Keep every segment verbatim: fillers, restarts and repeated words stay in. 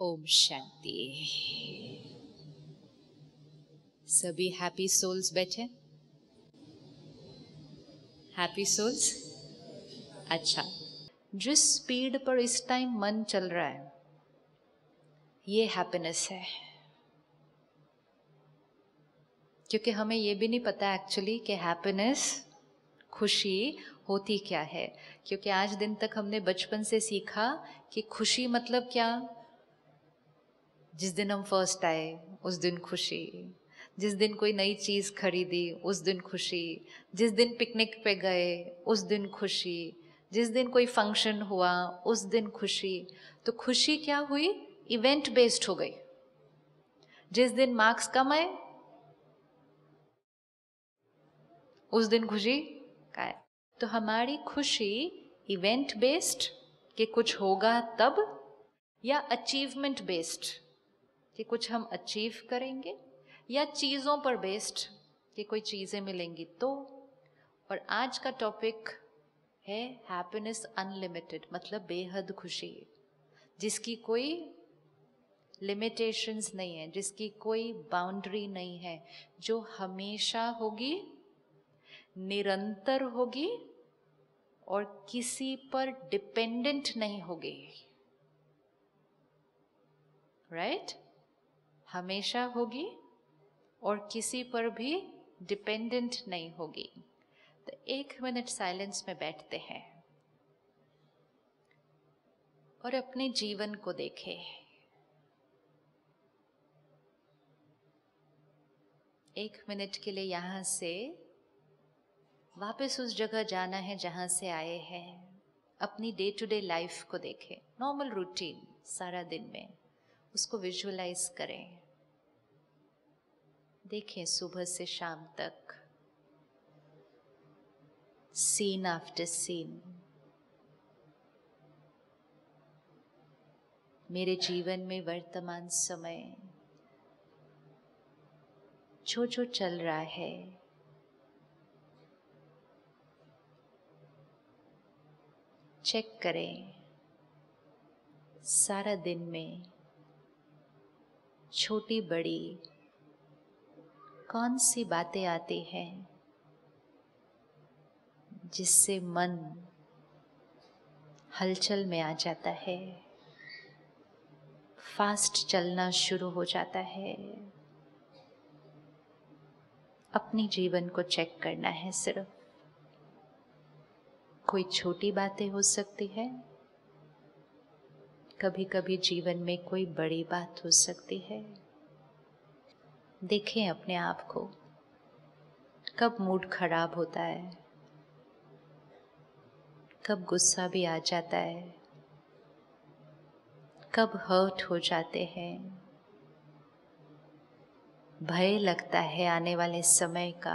ओम शांति। सभी happy souls बैठे? Happy souls? अच्छा, जिस स्पीड पर इस टाइम मन चल रहा है ये हैप्पीनेस है, क्योंकि हमें ये भी नहीं पता एक्चुअली कि हैप्पीनेस, खुशी होती क्या है। क्योंकि आज दिन तक हमने बचपन से सीखा कि खुशी मतलब क्या, जिस दिन हम फर्स्ट आए उस दिन खुशी, जिस दिन कोई नई चीज खरीदी उस दिन खुशी, जिस दिन पिकनिक पे गए उस दिन खुशी, जिस दिन कोई फंक्शन हुआ उस दिन खुशी। तो खुशी क्या हुई, इवेंट बेस्ड हो गई। जिस दिन मार्क्स कम आए उस दिन खुशी का है। तो हमारी खुशी इवेंट बेस्ड कि कुछ होगा तब, या अचीवमेंट बेस्ड कि कुछ हम अचीव करेंगे, या चीजों पर बेस्ड कि कोई चीजें मिलेंगी तो। और आज का टॉपिक है हैप्पीनेस अनलिमिटेड, मतलब बेहद खुशी, जिसकी कोई लिमिटेशंस नहीं है, जिसकी कोई बाउंड्री नहीं है, जो हमेशा होगी, निरंतर होगी और किसी पर डिपेंडेंट नहीं होगी। Right right? हमेशा होगी और किसी पर भी डिपेंडेंट नहीं होगी। तो एक मिनट साइलेंस में बैठते हैं और अपने जीवन को देखें। एक मिनट के लिए यहाँ से वापस उस जगह जाना है जहाँ से आए हैं। अपनी डे टू डे लाइफ को देखें, नॉर्मल रूटीन सारा दिन में, उसको विजुअलाइज करें। देखें सुबह से शाम तक, सीन आफ्टर सीन। मेरे जीवन में वर्तमान समय जो जो चल रहा है, चेक करें। सारा दिन में छोटी बड़ी कौन सी बातें आती हैं जिससे मन हलचल में आ जाता है, फास्ट चलना शुरू हो जाता है। अपनी जीवन को चेक करना है सिर्फ। कोई छोटी बातें हो सकती है, कभी कभी जीवन में कोई बड़ी बात हो सकती है। देखें अपने आप को, कब मूड खराब होता है, कब गुस्सा भी आ जाता है, कब हर्ट हो जाते हैं, भय लगता है आने वाले समय का।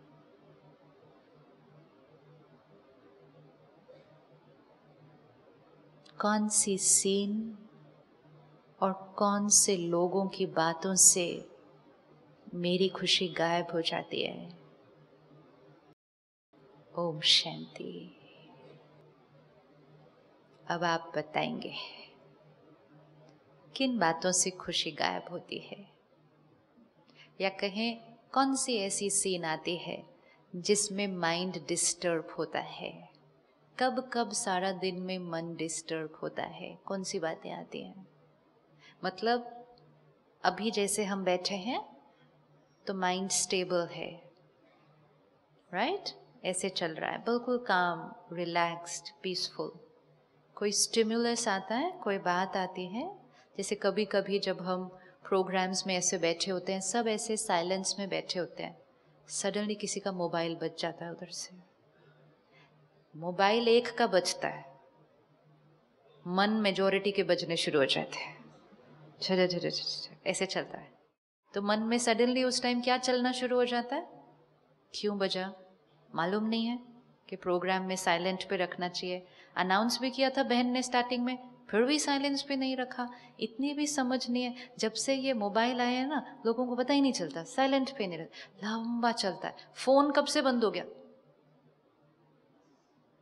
कौन सी सीन और कौन से लोगों की बातों से मेरी खुशी गायब हो जाती है। ओम शांति। अब आप बताएंगे किन बातों से खुशी गायब होती है, या कहें कौन सी ऐसी सीन आती है जिसमें माइंड डिस्टर्ब होता है। कब कब सारा दिन में मन डिस्टर्ब होता है, कौन सी बातें आती हैं। मतलब अभी जैसे हम बैठे हैं तो माइंड स्टेबल है, राइट right? ऐसे चल रहा है, बिल्कुल काम, रिलैक्स्ड, पीसफुल। कोई स्टिमुलस आता है, कोई बात आती है, जैसे कभी कभी जब हम प्रोग्राम्स में ऐसे बैठे होते हैं, सब ऐसे साइलेंस में बैठे होते हैं, सडनली किसी का मोबाइल बज जाता है उधर से। मोबाइल एक का बजता है, मन मेजॉरिटी के बजने शुरू हो जाते हैं, झ झ झ ऐसे चलता है। तो मन में सडनली उस टाइम क्या चलना शुरू हो जाता है, क्यों बजा मालूम नहीं है, कि प्रोग्राम में साइलेंट पे रखना चाहिए। अनाउंस भी किया था बहन ने स्टार्टिंग में, फिर भी साइलेंस पे नहीं रखा। इतनी भी समझ नहीं है। जब से ये मोबाइल आया है ना, लोगों को पता ही नहीं चलता, साइलेंट पे नहीं रहता, लंबा चलता है। फोन कब से बंद हो गया,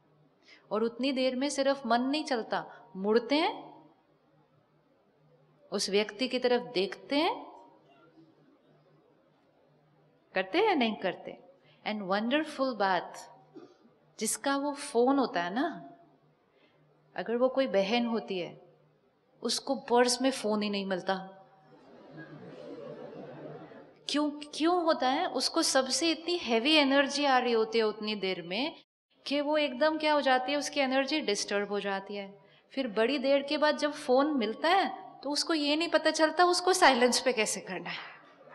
और उतनी देर में सिर्फ मन नहीं चलता, मुड़ते हैं उस व्यक्ति की तरफ देखते हैं, करते हैं नहीं करते। एंड वंडरफुल बात, जिसका वो फोन होता है ना, अगर वो कोई बहन होती है, उसको पर्स में फोन ही नहीं मिलता। क्यों क्यों होता है? उसको सबसे इतनी हैवी एनर्जी आ रही होती है उतनी देर में कि वो एकदम क्या हो जाती है, उसकी एनर्जी डिस्टर्ब हो जाती है। फिर बड़ी देर के बाद जब फोन मिलता है तो उसको ये नहीं पता चलता उसको साइलेंस पे कैसे करना है।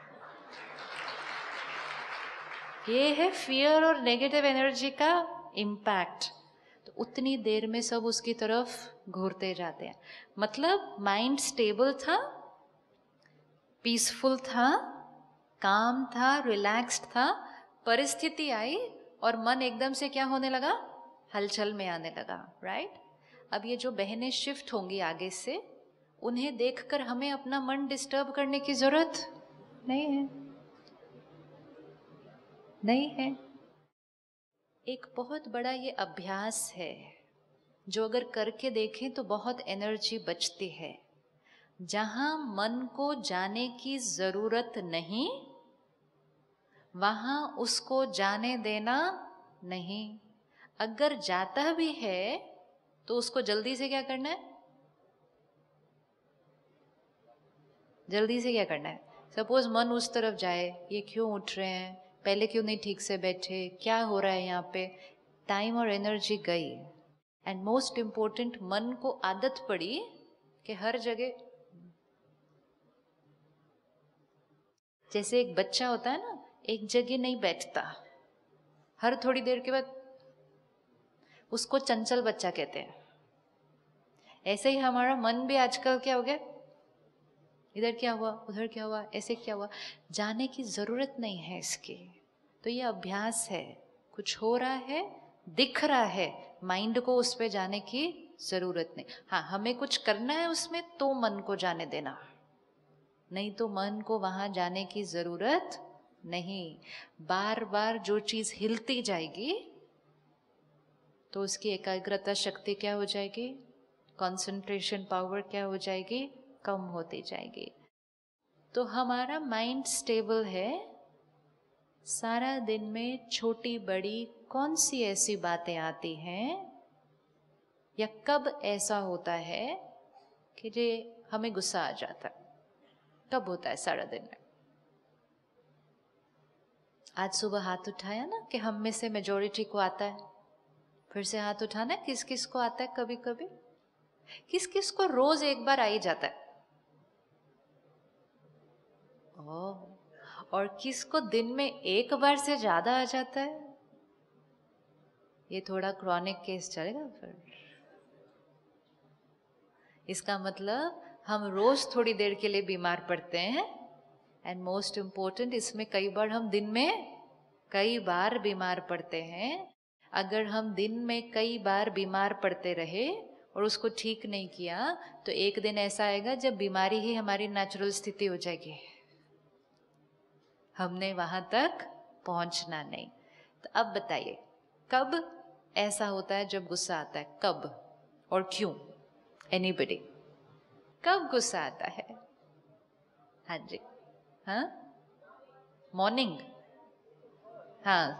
ये है फियर और नेगेटिव एनर्जी का इम्पैक्ट। तो उतनी देर में सब उसकी तरफ घूरते जाते हैं। मतलब माइंड स्टेबल था, पीसफुल था, काम था, रिलैक्स्ड था, परिस्थिति आई और मन एकदम से क्या होने लगा, हलचल में आने लगा, राइट। अब ये जो बहनें शिफ्ट होंगी आगे से, उन्हें देखकर हमें अपना मन डिस्टर्ब करने की जरूरत नहीं है, नहीं है। एक बहुत बड़ा ये अभ्यास है जो अगर करके देखें तो बहुत एनर्जी बचती है। जहां मन को जाने की जरूरत नहीं, वहां उसको जाने देना नहीं। अगर जाता भी है तो उसको जल्दी से क्या करना है, जल्दी से क्या करना है। सपोज मन उस तरफ जाए, ये क्यों उठ रहे हैं, पहले क्यों नहीं ठीक से बैठे, क्या हो रहा है यहाँ पे, टाइम और एनर्जी गई। एंड मोस्ट इम्पोर्टेंट, मन को आदत पड़ी कि हर जगह, जैसे एक बच्चा होता है ना, एक जगह नहीं बैठता, हर थोड़ी देर के बाद, उसको चंचल बच्चा कहते हैं। ऐसे ही हमारा मन भी आजकल क्या हो गया, इधर क्या हुआ, उधर क्या हुआ, ऐसे क्या हुआ, जाने की जरूरत नहीं है इसकी। तो ये अभ्यास है, कुछ हो रहा है, दिख रहा है, माइंड को उस पे जाने की जरूरत नहीं। हाँ, हमें कुछ करना है उसमें तो मन को जाने देना, नहीं तो मन को वहां जाने की जरूरत नहीं। बार बार जो चीज हिलती जाएगी तो उसकी एकाग्रता शक्ति क्या हो जाएगी, कंसंट्रेशन पावर क्या हो जाएगी, कम होती जाएगी। तो हमारा माइंड स्टेबल है। सारा दिन में छोटी बड़ी कौन सी ऐसी बातें आती हैं, या कब ऐसा होता है कि जे हमें गुस्सा आ जाता है, कब होता है सारा दिन में। आज सुबह हाथ उठाया ना कि हम में से मेजॉरिटी को आता है, फिर से हाथ उठाना, किस किस को आता है, कभी कभी किस किस को रोज एक बार आ ही जाता है, ओह, और किस को दिन में एक बार से ज्यादा आ जाता है। ये थोड़ा क्रॉनिक केस चलेगा फिर। इसका मतलब हम रोज थोड़ी देर के लिए बीमार पड़ते हैं। एंड मोस्ट इम्पोर्टेंट, इसमें कई बार हम दिन में कई बार बीमार पड़ते हैं। अगर हम दिन में कई बार बीमार पड़ते रहे और उसको ठीक नहीं किया तो एक दिन ऐसा आएगा जब बीमारी ही हमारी नेचुरल स्थिति हो जाएगी। हमने वहां तक पहुंचना नहीं। तो अब बताइए, कब ऐसा होता है जब गुस्सा आता है, कब और क्यों? एनीबडी, कब गुस्सा आता है? हाँ जी, हाँ, मॉर्निंग, हाँ,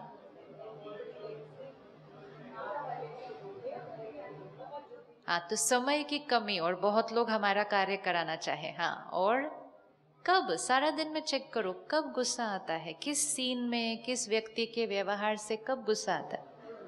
हाँ, तो समय की कमी और बहुत लोग हमारा कार्य कराना चाहे। हाँ, और कब? सारा दिन में चेक करो कब गुस्सा आता है, किस सीन में, किस व्यक्ति के व्यवहार से कब गुस्सा आता है।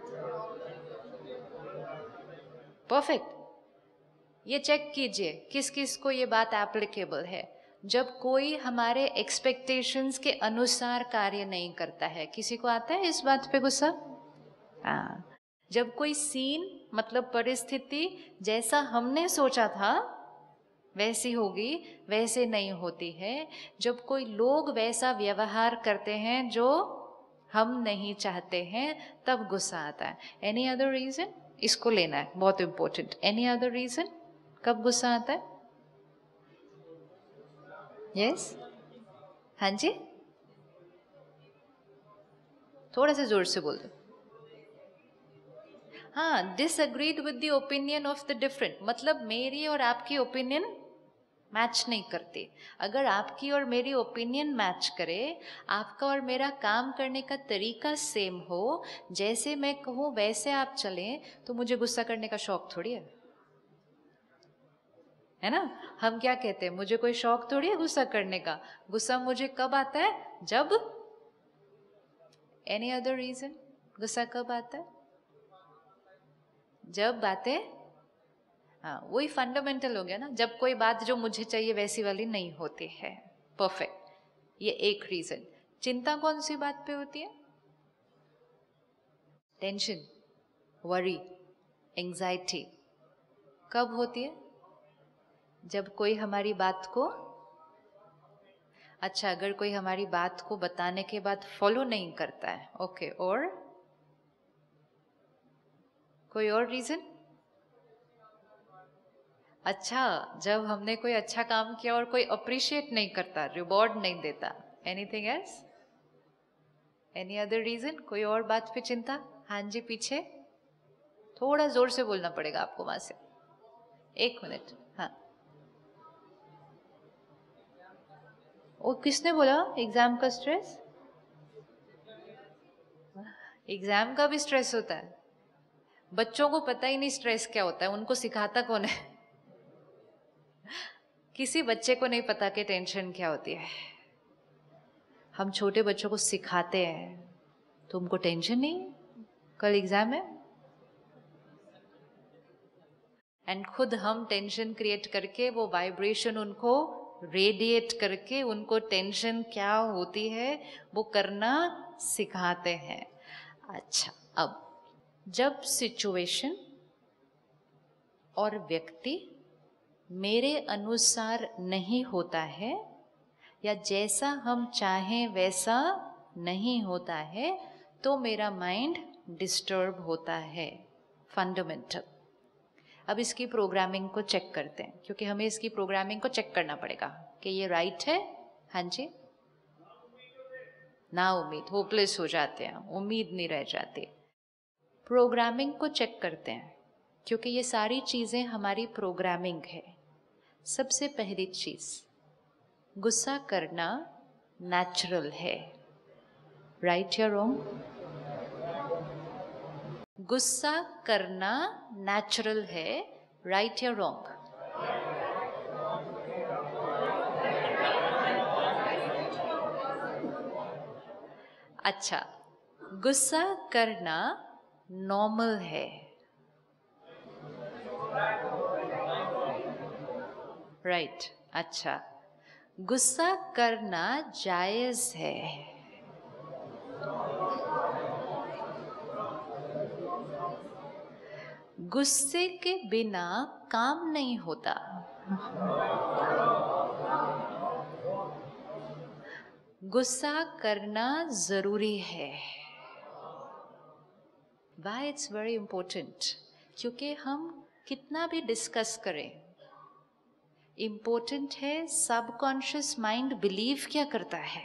परफेक्ट, ये चेक कीजिए किस किस को ये बात एप्लीकेबल है। जब कोई हमारे एक्सपेक्टेशंस के अनुसार कार्य नहीं करता है, किसी को आता है इस बात पे गुस्सा? हाँ, जब कोई सीन मतलब परिस्थिति जैसा हमने सोचा था वैसी होगी, वैसे नहीं होती है। जब कोई लोग वैसा व्यवहार करते हैं जो हम नहीं चाहते हैं, तब गुस्सा आता है। Any other reason? इसको लेना है, बहुत इंपॉर्टेंट। एनी अदर रीजन कब गुस्सा आता है? यस, हाँ जी, थोड़ा सा जोर से बोल दो। हाँ, disagreed with the opinion of the different, मतलब मेरी और आपकी ओपिनियन मैच नहीं करती। अगर आपकी और मेरी ओपिनियन मैच करे, आपका और मेरा काम करने का तरीका सेम हो, जैसे मैं कहूँ वैसे आप चलें, तो मुझे गुस्सा करने का शौक थोड़ी है, है ना। हम क्या कहते हैं, मुझे कोई शौक थोड़ी है गुस्सा करने का। गुस्सा मुझे कब आता है, जब एनी अदर रीजन। गुस्सा कब आता है, जब बातें, हाँ वही फंडामेंटल हो गया ना, जब कोई बात जो मुझे चाहिए वैसी वाली नहीं होती है। परफेक्ट, ये एक रीजन। चिंता कौन सी बात पे होती है, टेंशन, वरी, एंजाइटी कब होती है, जब कोई हमारी बात को, अच्छा अगर कोई हमारी बात को बताने के बाद फॉलो नहीं करता है, ओके, और कोई और रीजन, अच्छा जब हमने कोई अच्छा काम किया और कोई अप्रिशिएट नहीं करता, रिवॉर्ड नहीं देता। Anything else, any other reason, कोई और बात पे चिंता। हाँ जी पीछे, थोड़ा जोर से बोलना पड़ेगा आपको वहां से, एक मिनट। हाँ, वो किसने बोला एग्जाम का स्ट्रेस, एग्जाम का भी स्ट्रेस होता है। बच्चों को पता ही नहीं स्ट्रेस क्या होता है, उनको सिखाता कौन है किसी बच्चे को नहीं पता कि टेंशन क्या होती है। हम छोटे बच्चों को सिखाते हैं, तुमको टेंशन नहीं, कल एग्जाम है, एंड खुद हम टेंशन क्रिएट करके वो वाइब्रेशन उनको रेडिएट करके उनको टेंशन क्या होती है वो करना सिखाते हैं। अच्छा, अब जब सिचुएशन और व्यक्ति मेरे अनुसार नहीं होता है, या जैसा हम चाहें वैसा नहीं होता है, तो मेरा माइंड डिस्टर्ब होता है, फंडामेंटल। अब इसकी प्रोग्रामिंग को चेक करते हैं, क्योंकि हमें इसकी प्रोग्रामिंग को चेक करना पड़ेगा कि ये राइट है। हाँ जी, ना उम्मीद, होपलेस हो जाते हैं, उम्मीद नहीं रह जाती। प्रोग्रामिंग को चेक करते हैं, क्योंकि ये सारी चीजें हमारी प्रोग्रामिंग है। सबसे पहली चीज, गुस्सा करना नेचुरल है, राइट या रॉन्ग? गुस्सा करना नेचुरल है, राइट या रॉन्ग? अच्छा, गुस्सा करना नॉर्मल है, राइट right. अच्छा, गुस्सा करना जायज है, गुस्से के बिना काम नहीं होता, गुस्सा करना जरूरी है। Why it's very important? क्योंकि हम कितना भी डिस्कस करें, इम्पोर्टेंट है सबकॉन्शियस माइंड बिलीव क्या करता है।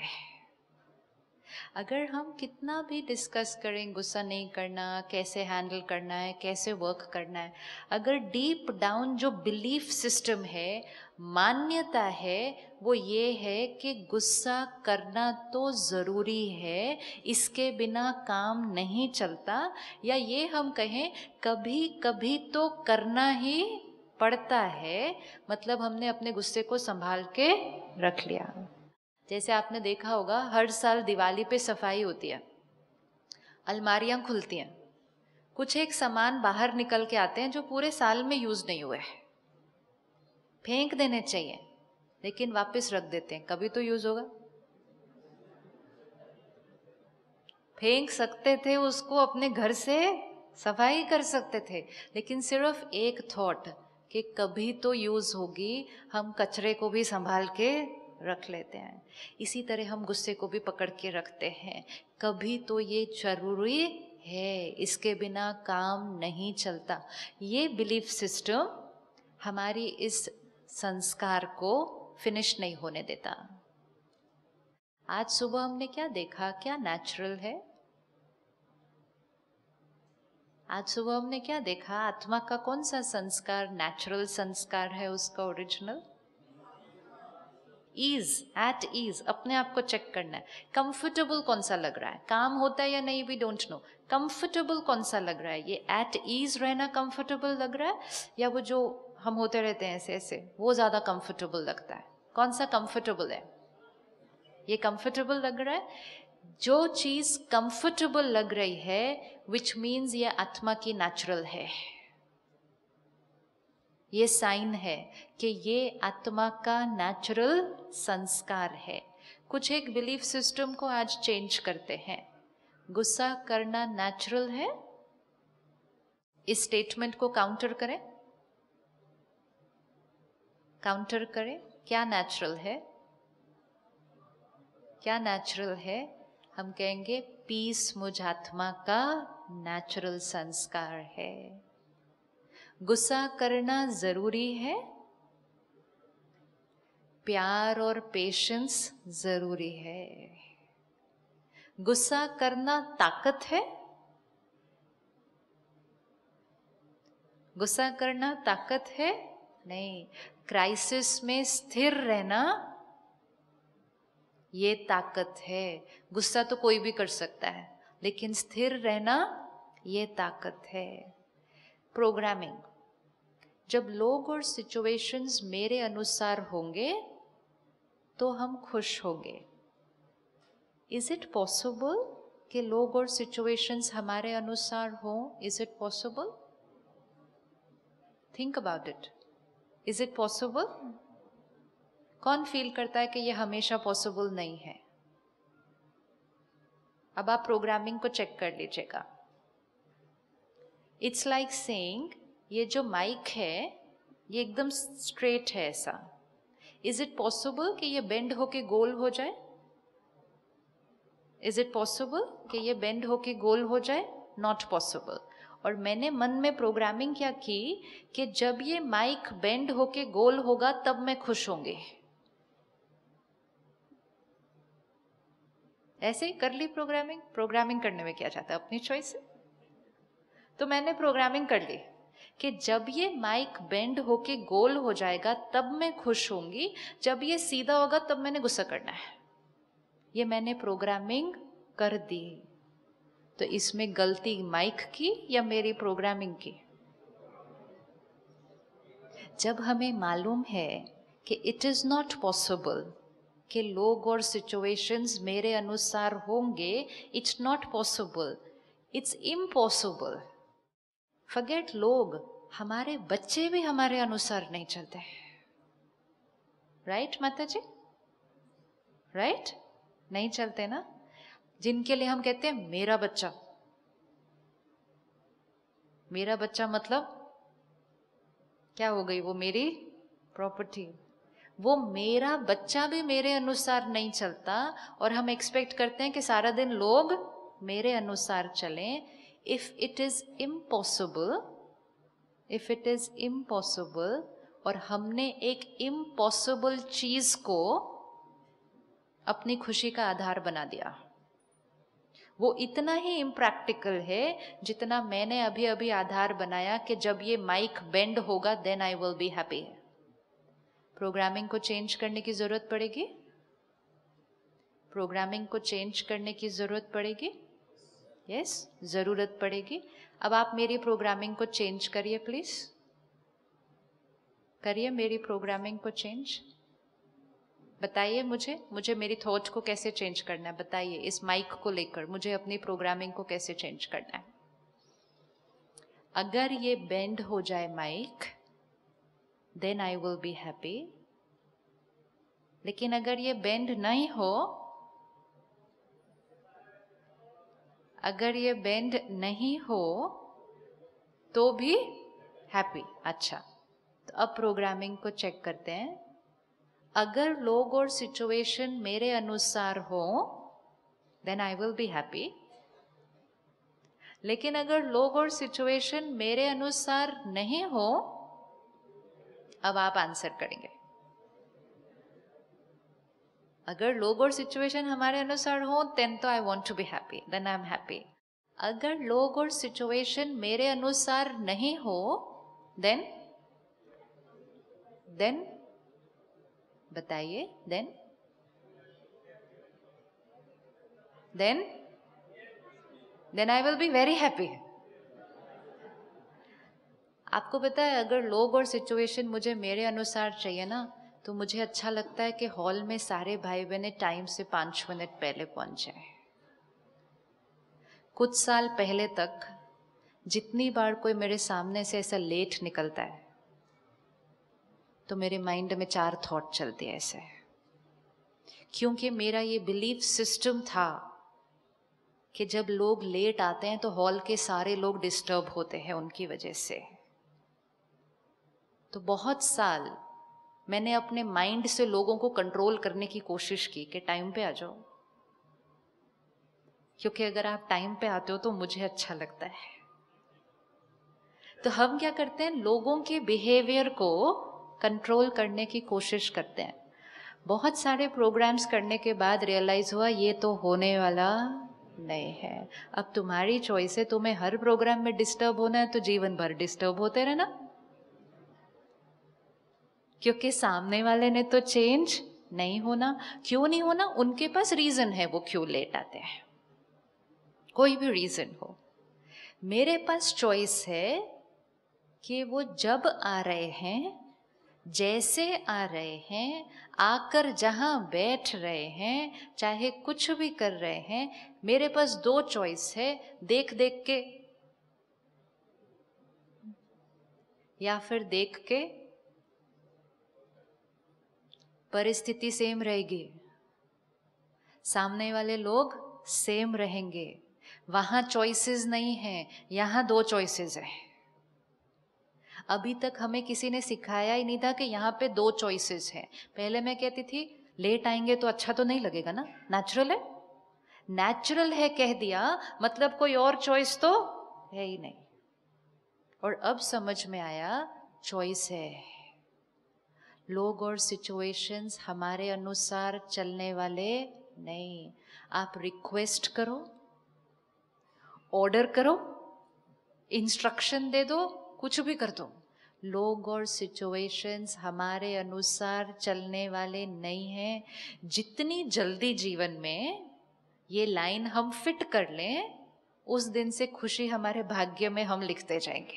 अगर हम कितना भी डिस्कस करें गुस्सा नहीं करना, कैसे हैंडल करना है, कैसे वर्क करना है, अगर डीप डाउन जो बिलीफ सिस्टम है, मान्यता है, वो ये है कि गुस्सा करना तो ज़रूरी है, इसके बिना काम नहीं चलता, या ये हम कहें कभी कभी तो करना ही पड़ता है, मतलब हमने अपने गुस्से को संभाल के रख लिया। जैसे आपने देखा होगा हर साल दिवाली पे सफाई होती है, अलमारियां खुलती हैं, कुछ एक सामान बाहर निकल के आते हैं जो पूरे साल में यूज नहीं हुए, फेंक देने चाहिए, लेकिन वापस रख देते हैं, कभी तो यूज होगा। फेंक सकते थे उसको, अपने घर से सफाई कर सकते थे, लेकिन सिर्फ एक थॉट कि कभी तो यूज होगी, हम कचरे को भी संभाल के रख लेते हैं। इसी तरह हम गुस्से को भी पकड़ के रखते हैं, कभी तो ये जरूरी है, इसके बिना काम नहीं चलता। ये बिलीफ सिस्टम हमारी इस संस्कार को फिनिश नहीं होने देता। आज सुबह हमने क्या देखा, क्या नेचुरल है? आज सुबह हमने क्या देखा, आत्मा का कौन सा संस्कार नेचुरल संस्कार है, उसका ओरिजिनल ईज, एट ईज, अपने आप को चेक करना है। कंफर्टेबल कौन सा लग रहा है, काम होता है या नहीं, वी डोंट नो। कंफर्टेबल कौन सा लग रहा है, ये एट ईज रहना कंफर्टेबल लग रहा है, या वो जो हम होते रहते हैं ऐसे ऐसे, वो ज्यादा कंफर्टेबल लगता है? कौन सा कंफर्टेबल है? ये कंफर्टेबल लग रहा है। जो चीज कंफर्टेबल लग रही है, विच मीन्स ये आत्मा की नेचुरल है, ये साइन है कि ये आत्मा का नेचुरल संस्कार है। कुछ एक बिलीफ सिस्टम को आज चेंज करते हैं। गुस्सा करना नेचुरल है, इस स्टेटमेंट को काउंटर करें, काउंटर करें। क्या नेचुरल है, क्या नेचुरल है? हम कहेंगे पीस मुझ आत्मा का नेचुरल संस्कार है। गुस्सा करना जरूरी है, प्यार और पेशेंस जरूरी है। गुस्सा करना ताकत है, गुस्सा करना ताकत है नहीं। क्राइसिस में स्थिर रहना ये ताकत है। गुस्सा तो कोई भी कर सकता है, लेकिन स्थिर रहना ये ताकत है। प्रोग्रामिंग, जब लोग और सिचुएशंस मेरे अनुसार होंगे तो हम खुश होंगे। इज इट पॉसिबल कि लोग और सिचुएशंस हमारे अनुसार हों? Is it possible? Think about it. Is it possible? कौन फील करता है कि ये हमेशा पॉसिबल नहीं है? अब आप प्रोग्रामिंग को चेक कर लीजिएगा। इट्स लाइक सेइंग, ये जो माइक है ये एकदम स्ट्रेट है ऐसा। इज इट पॉसिबल कि ये बेंड होके गोल हो जाए? इज इट पॉसिबल कि ये बेंड होके गोल हो जाए? Not possible. और मैंने मन में प्रोग्रामिंग क्या की कि जब ये माइक बेंड होके गोल होगा तब मैं खुश होंगे। ऐसे ही कर ली प्रोग्रामिंग। प्रोग्रामिंग करने में क्या जाता है, अपनी चॉइस है। तो मैंने प्रोग्रामिंग कर ली कि जब ये माइक बेंड होके गोल हो जाएगा तब मैं खुश होंगी, जब ये सीधा होगा तब मैंने गुस्सा करना है। ये मैंने प्रोग्रामिंग कर दी। तो इसमें गलती माइक की या मेरी प्रोग्रामिंग की? जब हमें मालूम है कि इट इज नॉट पॉसिबल कि लोग और सिचुएशंस मेरे अनुसार होंगे, it's not possible, it's impossible. Forget लोग, हमारे बच्चे भी हमारे अनुसार नहीं चलते। राइट माता जी? राइट? नहीं चलते ना। जिनके लिए हम कहते हैं मेरा बच्चा, मेरा बच्चा मतलब क्या हो गई? वो मेरी प्रॉपर्टी। वो मेरा बच्चा भी मेरे अनुसार नहीं चलता और हम एक्सपेक्ट करते हैं कि सारा दिन लोग मेरे अनुसार चलें। If it is impossible, if it is impossible और हमने एक इम्पॉसिबल चीज को अपनी खुशी का आधार बना दिया, वो इतना ही इम्प्रैक्टिकल है जितना मैंने अभी अभी आधार बनाया कि जब ये माइक बेंड होगा then I will be happy. Programming को चेंज करने की जरूरत पड़ेगी, प्रोग्रामिंग को चेंज करने की जरूरत पड़ेगी। यस yes, जरूरत पड़ेगी। अब आप मेरी प्रोग्रामिंग को चेंज करिए प्लीज, करिए मेरी प्रोग्रामिंग को चेंज। बताइए मुझे मुझे मेरी थॉट को कैसे चेंज करना है। बताइए इस माइक को लेकर मुझे अपनी प्रोग्रामिंग को कैसे चेंज करना है। अगर ये बेंड हो जाए mic then I will be happy, लेकिन अगर ये बेंड नहीं हो, अगर ये बेंड नहीं हो तो भी हैप्पी। अच्छा, तो अब प्रोग्रामिंग को चेक करते हैं। अगर लोग और सिचुएशन मेरे अनुसार हो then I will be happy, लेकिन अगर लोग और सिचुएशन मेरे अनुसार नहीं हो, अब आप आंसर करेंगे। अगर लोग और सिचुएशन हमारे अनुसार हो देन तो I want to be happy, then I am happy. अगर लोग और सिचुएशन मेरे अनुसार नहीं हो देन देन बताइए। Then then then I will be very happy. आपको पता है, अगर लोग और सिचुएशन मुझे मेरे अनुसार चाहिए ना, तो मुझे अच्छा लगता है कि हॉल में सारे भाई बहने टाइम से पाँच मिनट पहले पहुंच जाए। कुछ साल पहले तक जितनी बार कोई मेरे सामने से ऐसा लेट निकलता है तो मेरे माइंड में चार थॉट चलते हैं ऐसे, क्योंकि मेरा ये बिलीफ सिस्टम था कि जब लोग लेट आते हैं तो हॉल के सारे लोग डिस्टर्ब होते हैं उनकी वजह से। तो बहुत साल मैंने अपने माइंड से लोगों को कंट्रोल करने की कोशिश की कि टाइम पे आ जाओ, क्योंकि अगर आप टाइम पे आते हो तो मुझे अच्छा लगता है। तो हम क्या करते हैं, लोगों के बिहेवियर को कंट्रोल करने की कोशिश करते हैं। बहुत सारे प्रोग्राम्स करने के बाद रियलाइज हुआ ये तो होने वाला नहीं है। अब तुम्हारी चॉइस है, तुम्हें हर प्रोग्राम में डिस्टर्ब होना है तो जीवन भर डिस्टर्ब होते रहना, क्योंकि सामने वाले ने तो चेंज नहीं होना। क्यों नहीं होना? उनके पास रीजन है वो क्यों लेट आते हैं, कोई भी रीजन हो। मेरे पास चॉइस है कि वो जब आ रहे हैं, जैसे आ रहे हैं, आकर जहां बैठ रहे हैं, चाहे कुछ भी कर रहे हैं, मेरे पास दो चॉइस है, देख देख के या फिर देख के परिस्थिति सेम रहेगी, सामने वाले लोग सेम रहेंगे। वहां चॉइसेस नहीं है, यहां दो चॉइसेस है। अभी तक हमें किसी ने सिखाया ही नहीं था कि यहाँ पे दो चॉइसेस हैं। पहले मैं कहती थी लेट आएंगे तो अच्छा तो नहीं लगेगा ना, नेचुरल है, नेचुरल है कह दिया मतलब कोई और चॉइस तो है ही नहीं। और अब समझ में आया चॉइस है। लोग और सिचुएशंस हमारे अनुसार चलने वाले नहीं। आप रिक्वेस्ट करो, ऑर्डर करो, इंस्ट्रक्शन दे दो, कुछ भी कर दो, लोग और सिचुएशंस हमारे अनुसार चलने वाले नहीं हैं। जितनी जल्दी जीवन में ये लाइन हम फिट कर लें, उस दिन से खुशी हमारे भाग्य में हम लिखते जाएंगे।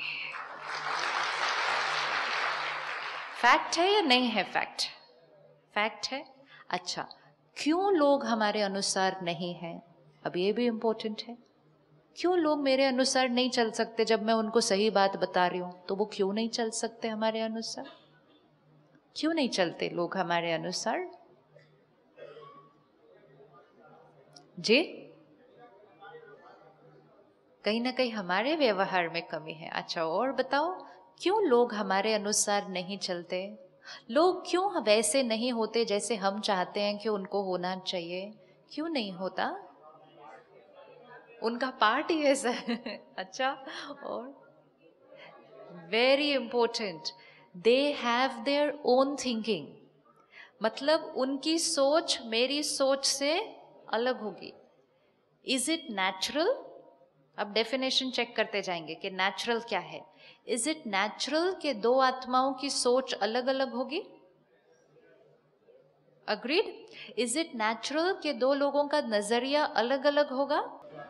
फैक्ट है या नहीं है? फैक्ट फैक्ट है। अच्छा, क्यों लोग हमारे अनुसार नहीं हैं? अब ये भी इंपॉर्टेंट है। क्यों लोग मेरे अनुसार नहीं चल सकते? जब मैं उनको सही बात बता रही हूं तो वो क्यों नहीं चल सकते हमारे अनुसार? क्यों नहीं चलते लोग हमारे अनुसार? जी, कहीं ना कहीं हमारे व्यवहार में कमी है। अच्छा, और बताओ क्यों लोग हमारे अनुसार नहीं चलते? लोग क्यों वैसे नहीं होते जैसे हम चाहते हैं कि उनको होना चाहिए? क्यों नहीं होता? उनका पार्ट ही ऐसा है। अच्छा, और very important, they have their own thinking. मतलब उनकी सोच मेरी सोच से अलग होगी। Is it natural? अब डेफिनेशन चेक करते जाएंगे कि नेचुरल क्या है। इज इट नेचुरल कि दो आत्माओं की सोच अलग अलग होगी? अग्रीड? इज इट नेचुरल कि दो लोगों का नजरिया अलग अलग होगा?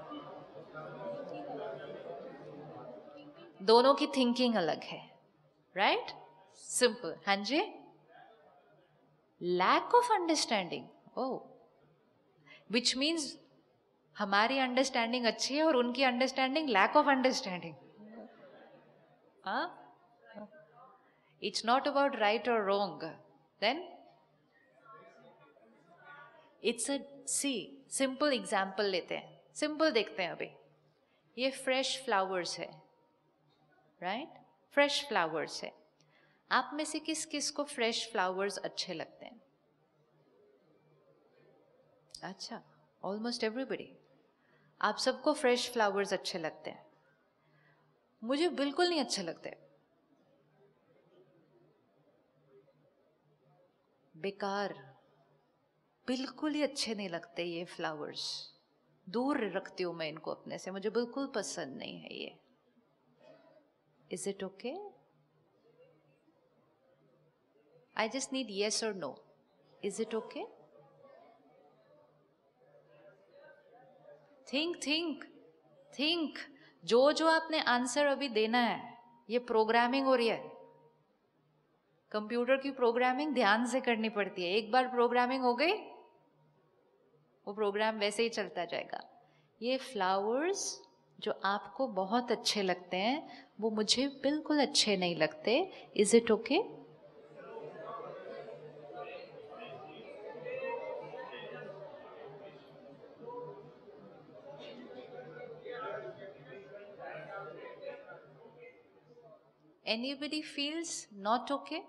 दोनों की थिंकिंग अलग है, राइट? सिंपल। हाँ जी, lack of understanding. Oh, which means हमारी अंडरस्टैंडिंग अच्छी है और उनकी अंडरस्टैंडिंग लैक ऑफ अंडरस्टैंडिंग। हाँ, इट्स नॉट अबाउट राइट और wrong, then it's a see simple example लेते हैं, सिंपल देखते हैं। अभी ये फ्रेश फ्लावर्स है, राइट? फ्रेश फ्लावर्स है। आप में से किस किस को फ्रेश फ्लावर्स अच्छे लगते हैं? अच्छा, ऑलमोस्ट एवरीबडी। आप सबको फ्रेश फ्लावर्स अच्छे लगते हैं। मुझे बिल्कुल नहीं अच्छे लगते, बेकार, बिल्कुल ही अच्छे नहीं लगते ये फ्लावर्स। दूर रखती हूं मैं इनको अपने से, मुझे बिल्कुल पसंद नहीं है ये। Is it okay? I just need yes और no. Is it okay? Think think think जो जो आपने आंसर अभी देना है, ये प्रोग्रामिंग हो रही है। कंप्यूटर की प्रोग्रामिंग ध्यान से करनी पड़ती है। एक बार प्रोग्रामिंग हो गई, वो प्रोग्राम वैसे ही चलता जाएगा। ये फ्लावर्स जो आपको बहुत अच्छे लगते हैं वो मुझे बिल्कुल अच्छे नहीं लगते। Is it okay? Anybody feels not okay?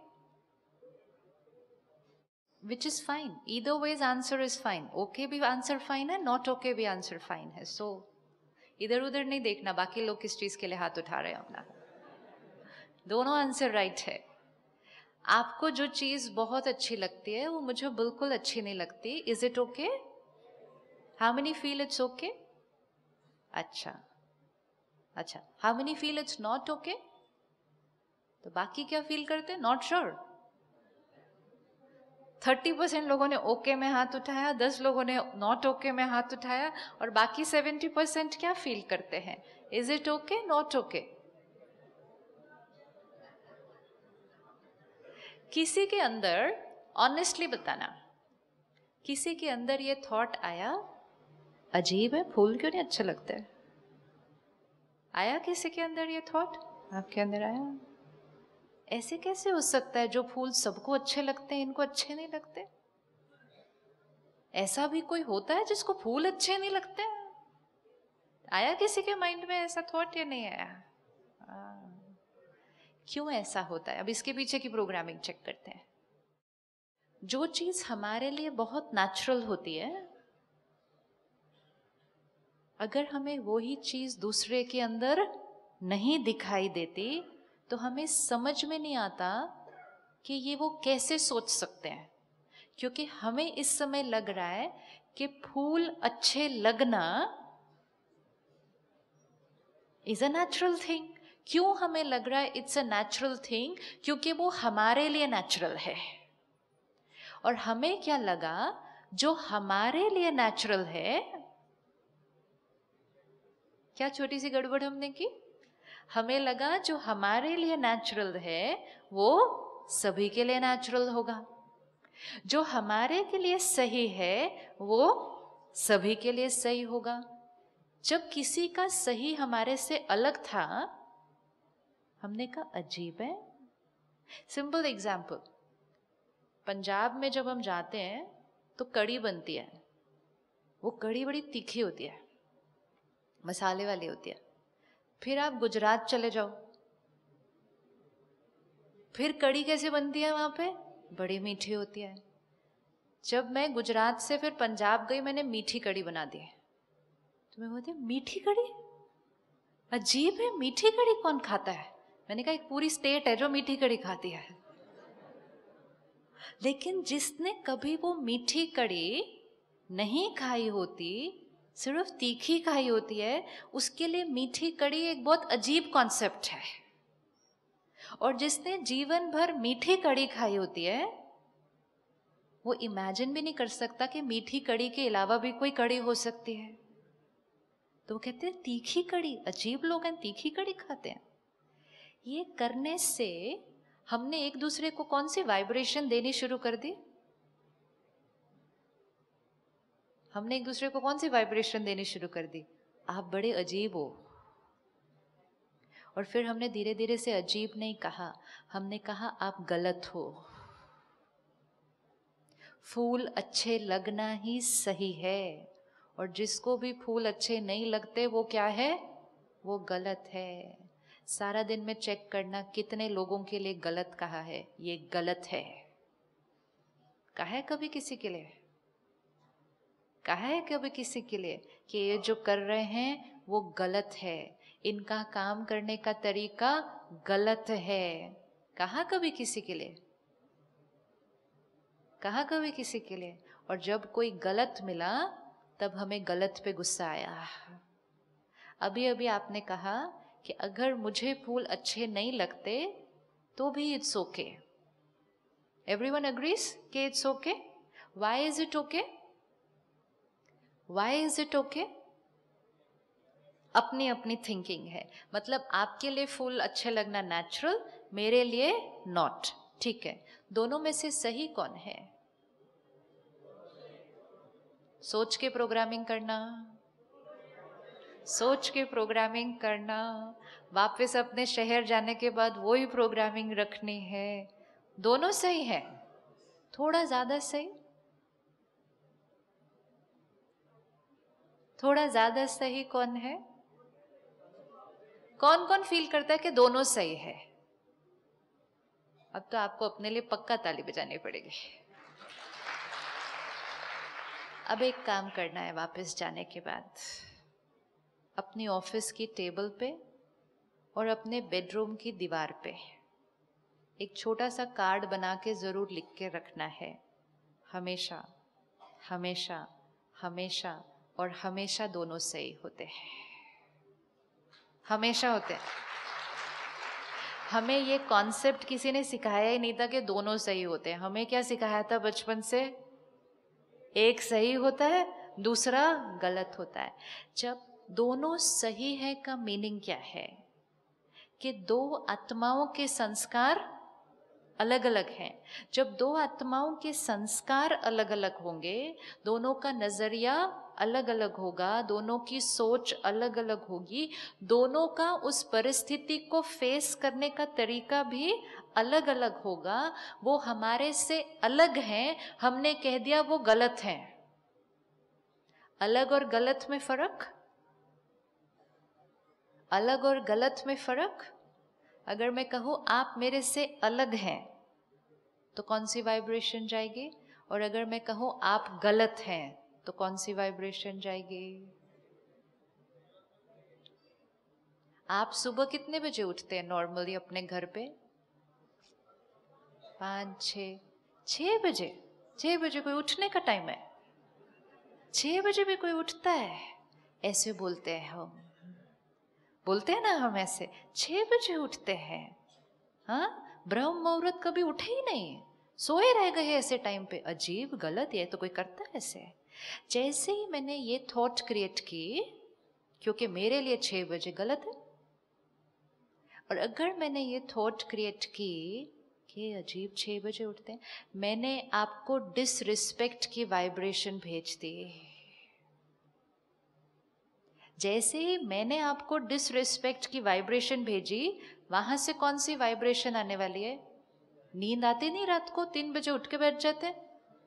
Which is fine. Either ways answer is fine. Okay भी answer fine है, not okay भी answer fine है. So इधर उधर नहीं देखना बाकी लोग किस चीज के लिए हाथ उठा रहे हैं अपना। दोनों आंसर राइट है। आपको जो चीज बहुत अच्छी लगती है वो मुझे बिल्कुल अच्छी नहीं लगती। Is it okay? How many feel it's okay? अच्छा अच्छा। How many feel it's not okay? तो बाकी क्या फील करते हैं? Not sure. थर्टी परसेंट लोगों ने ओके में हाथ उठाया, दस लोगों ने नॉट ओके में हाथ उठाया, और बाकी सेवेंटी परसेंट क्या फील करते हैं? Is it okay, not okay? किसी के अंदर ऑनेस्टली बताना, किसी के अंदर ये थॉट आया, अजीब है, फूल क्यों नहीं अच्छे लगते? आया किसी के अंदर ये थॉट? आपके अंदर आया? ऐसे कैसे हो सकता है जो फूल सबको अच्छे लगते हैं इनको अच्छे नहीं लगते? ऐसा भी कोई होता है जिसको फूल अच्छे नहीं लगते? आया किसी के माइंड में ऐसा थॉट या नहीं आया? आ, क्यों ऐसा होता है? अब इसके पीछे की प्रोग्रामिंग चेक करते हैं। जो चीज हमारे लिए बहुत नेचुरल होती है, अगर हमें वही चीज दूसरे के अंदर नहीं दिखाई देती तो हमें समझ में नहीं आता कि ये वो कैसे सोच सकते हैं। क्योंकि हमें इस समय लग रहा है कि फूल अच्छे लगना इज अ नेचुरल थिंग। क्यों हमें लग रहा है इट्स अ नेचुरल थिंग? क्योंकि वो हमारे लिए नेचुरल है। और हमें क्या लगा, जो हमारे लिए नेचुरल है, क्या छोटी सी गड़बड़ हमने की? हमें लगा जो हमारे लिए नेचुरल है वो सभी के लिए नेचुरल होगा, जो हमारे के लिए सही है वो सभी के लिए सही होगा। जब किसी का सही हमारे से अलग था, हमने कहा अजीब है। सिंपल एग्जाम्पल, पंजाब में जब हम जाते हैं तो कड़ी बनती है, वो कड़ी बड़ी तीखी होती है, मसाले वाली होती है। फिर आप गुजरात चले जाओ, फिर कड़ी कैसे बनती है वहां पे? बड़ी मीठी होती है। जब मैं गुजरात से फिर पंजाब गई, मैंने मीठी कड़ी बना दी। तो मैं बोलती मीठी कड़ी अजीब है, मीठी कड़ी कौन खाता है? मैंने कहा एक पूरी स्टेट है जो मीठी कड़ी खाती है। लेकिन जिसने कभी वो मीठी कड़ी नहीं खाई होती, सिर्फ तीखी खाई होती है, उसके लिए मीठी कड़ी एक बहुत अजीब कॉन्सेप्ट है। और जिसने जीवन भर मीठी कड़ी खाई होती है वो इमेजिन भी नहीं कर सकता कि मीठी कड़ी के अलावा भी कोई कड़ी हो सकती है। तो वो कहते हैं तीखी कड़ी, अजीब लोग हैं तीखी कड़ी खाते हैं। ये करने से हमने एक दूसरे को कौन सी वाइब्रेशन देनी शुरू कर दी? हमने एक दूसरे को कौन सी वाइब्रेशन देनी शुरू कर दी? आप बड़े अजीब हो। और फिर हमने धीरे धीरे से अजीब नहीं कहा, हमने कहा आप गलत हो। फूल अच्छे लगना ही सही है, और जिसको भी फूल अच्छे नहीं लगते वो क्या है? वो गलत है। सारा दिन में चेक करना कितने लोगों के लिए गलत कहा है, ये गलत है। कहा है कभी किसी के लिए? कहा है कभी किसी के लिए कि ये जो कर रहे हैं वो गलत है, इनका काम करने का तरीका गलत है? कहा कभी किसी के लिए? कहा कभी किसी के लिए? और जब कोई गलत मिला तब हमें गलत पे गुस्सा आया। अभी अभी आपने कहा कि अगर मुझे फूल अच्छे नहीं लगते तो भी इट्स ओके। एवरीवन अग्रीज कि it's okay. Why is it okay? Why is it okay? अपनी अपनी थिंकिंग है. मतलब आपके लिए फूल अच्छे लगना नेचुरल, मेरे लिए नॉट. ठीक है, दोनों में से सही कौन है? सोच के प्रोग्रामिंग करना, सोच के प्रोग्रामिंग करना, वापस अपने शहर जाने के बाद वही प्रोग्रामिंग रखनी है. दोनों सही है, थोड़ा ज्यादा सही, थोड़ा ज्यादा सही कौन है? कौन कौन फील करता है कि दोनों सही है? अब तो आपको अपने लिए पक्का ताली बजानी पड़ेगी. अब एक काम करना है वापस जाने के बाद, अपनी ऑफिस की टेबल पे और अपने बेडरूम की दीवार पे एक छोटा सा कार्ड बना के जरूर लिख के रखना है. हमेशा हमेशा हमेशा और हमेशा दोनों सही होते हैं. हमेशा होते हैं. हमें ये कॉन्सेप्ट किसी ने सिखाया ही नहीं था कि दोनों सही होते हैं. हमें क्या सिखाया था बचपन से? एक सही होता है, दूसरा गलत होता है. जब दोनों सही है का मीनिंग क्या है? कि दो आत्माओं के संस्कार अलग अलग हैं. जब दो आत्माओं के संस्कार अलग अलग होंगे, दोनों का नजरिया अलग अलग होगा, दोनों की सोच अलग अलग होगी, दोनों का उस परिस्थिति को फेस करने का तरीका भी अलग अलग होगा. वो हमारे से अलग हैं, हमने कह दिया वो गलत हैं. अलग और गलत में फर्क, अलग और गलत में फर्क. अगर मैं कहूं आप मेरे से अलग हैं तो कौन सी वाइब्रेशन जाएगी? और अगर मैं कहूं आप गलत हैं तो कौन सी वाइब्रेशन जाएगी? आप सुबह कितने बजे उठते हैं नॉर्मली अपने घर पे? पाँच छः छः बजे. छः बजे कोई उठने का टाइम है? छः बजे भी कोई उठता है? ऐसे बोलते हैं हम, बोलते हैं ना हम ऐसे, छः बजे उठते हैं. हाँ, ब्रह्म मुहूर्त कभी उठे ही नहीं, सोए रह गए ऐसे टाइम पे. अजीब, गलत. ये तो कोई करता है ऐसे? जैसे ही मैंने ये थॉट क्रिएट की, क्योंकि मेरे लिए छः बजे गलत है, और अगर मैंने ये थॉट क्रिएट की कि अजीब छः बजे उठते हैं, मैंने आपको डिसरिस्पेक्ट की वाइब्रेशन भेज दी. जैसे ही मैंने आपको डिसरिस्पेक्ट की वाइब्रेशन भेजी, वहां से कौन सी वाइब्रेशन आने वाली है? नींद आती नहीं रात को? तीन बजे उठ के बैठ जाते हैं,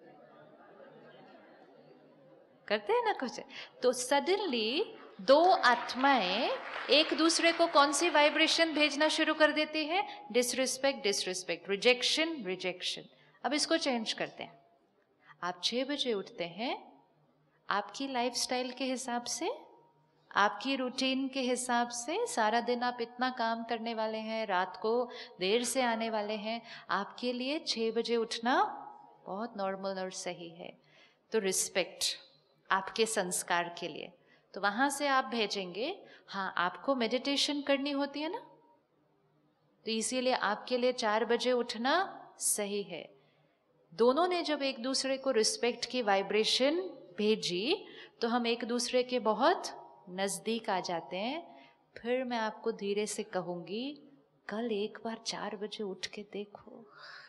करते हैं ना कुछ. तो सडनली दो आत्माएं एक दूसरे को कौन सी वाइब्रेशन भेजना शुरू कर देती है? Disrespect disrespect, rejection rejection. अब इसको चेंज करते हैं. आप छह बजे उठते हैं, आपकी लाइफस्टाइल के हिसाब से, आपकी रूटीन के हिसाब से, सारा दिन आप इतना काम करने वाले हैं, रात को देर से आने वाले हैं, आपके लिए छः बजे उठना बहुत नॉर्मल और सही है. तो रिस्पेक्ट आपके संस्कार के लिए. तो वहाँ से आप भेजेंगे, हाँ आपको मेडिटेशन करनी होती है ना, तो इसीलिए आपके लिए चार बजे उठना सही है. दोनों ने जब एक दूसरे को रिस्पेक्ट की वाइब्रेशन भेजी तो हम एक दूसरे के बहुत नजदीक आ जाते हैं. फिर मैं आपको धीरे से कहूंगी, कल एक बार चार बजे उठ के देखो.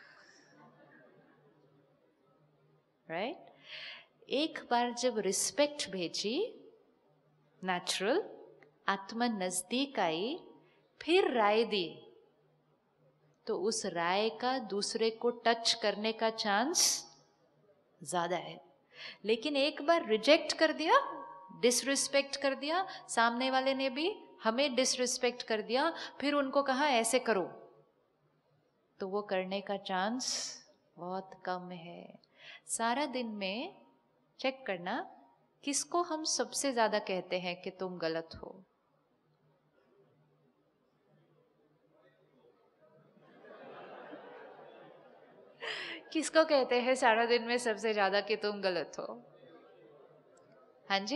Right right? एक बार जब रिस्पेक्ट भेजी, नेचुरल, आत्मा नजदीक आई, फिर राय दी, तो उस राय का दूसरे को टच करने का चांस ज्यादा है. लेकिन एक बार रिजेक्ट कर दिया, डिसरिस्पेक्ट कर दिया, सामने वाले ने भी हमें डिसरिस्पेक्ट कर दिया, फिर उनको कहा ऐसे करो, तो वो करने का चांस बहुत कम है. सारा दिन में चेक करना, किसको हम सबसे ज्यादा कहते हैं कि तुम गलत हो? किसको कहते हैं सारा दिन में सबसे ज्यादा कि तुम गलत हो? हाँ जी,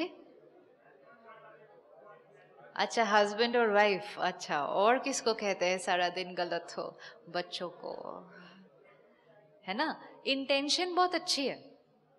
अच्छा, हस्बैंड और वाइफ. अच्छा, और किसको कहते हैं सारा दिन गलत हो? बच्चों को, है ना. इंटेंशन बहुत अच्छी है,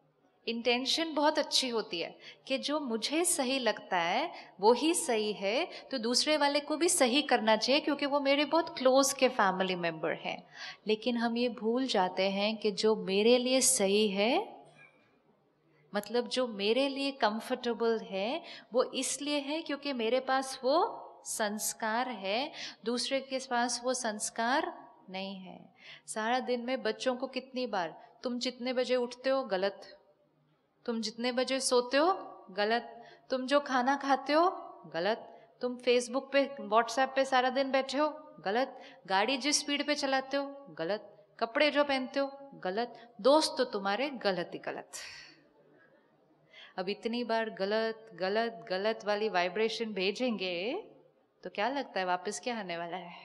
इंटेंशन बहुत अच्छी होती है कि जो मुझे सही लगता है वो ही सही है, तो दूसरे वाले को भी सही करना चाहिए क्योंकि वो मेरे बहुत क्लोज के फैमिली मेंबर हैं। लेकिन हम ये भूल जाते हैं कि जो मेरे लिए सही है, मतलब जो मेरे लिए कंफर्टेबल है, वो इसलिए है क्योंकि मेरे पास वो संस्कार है, दूसरे के पास वो संस्कार नहीं है। सारा दिन में बच्चों को कितनी बार, तुम जितने बजे उठते हो गलत, तुम जितने बजे सोते हो गलत, तुम जो खाना खाते हो गलत, तुम फेसबुक पे व्हाट्सएप पे सारा दिन बैठे हो गलत, गाड़ी जिस स्पीड पे चलाते हो गलत, कपड़े जो पहनते हो गलत, दोस्त तो तुम्हारे गलत ही गलत। अब इतनी बार गलत गलत गलत वाली वाइब्रेशन भेजेंगे तो क्या लगता है वापस क्या आने वाला है?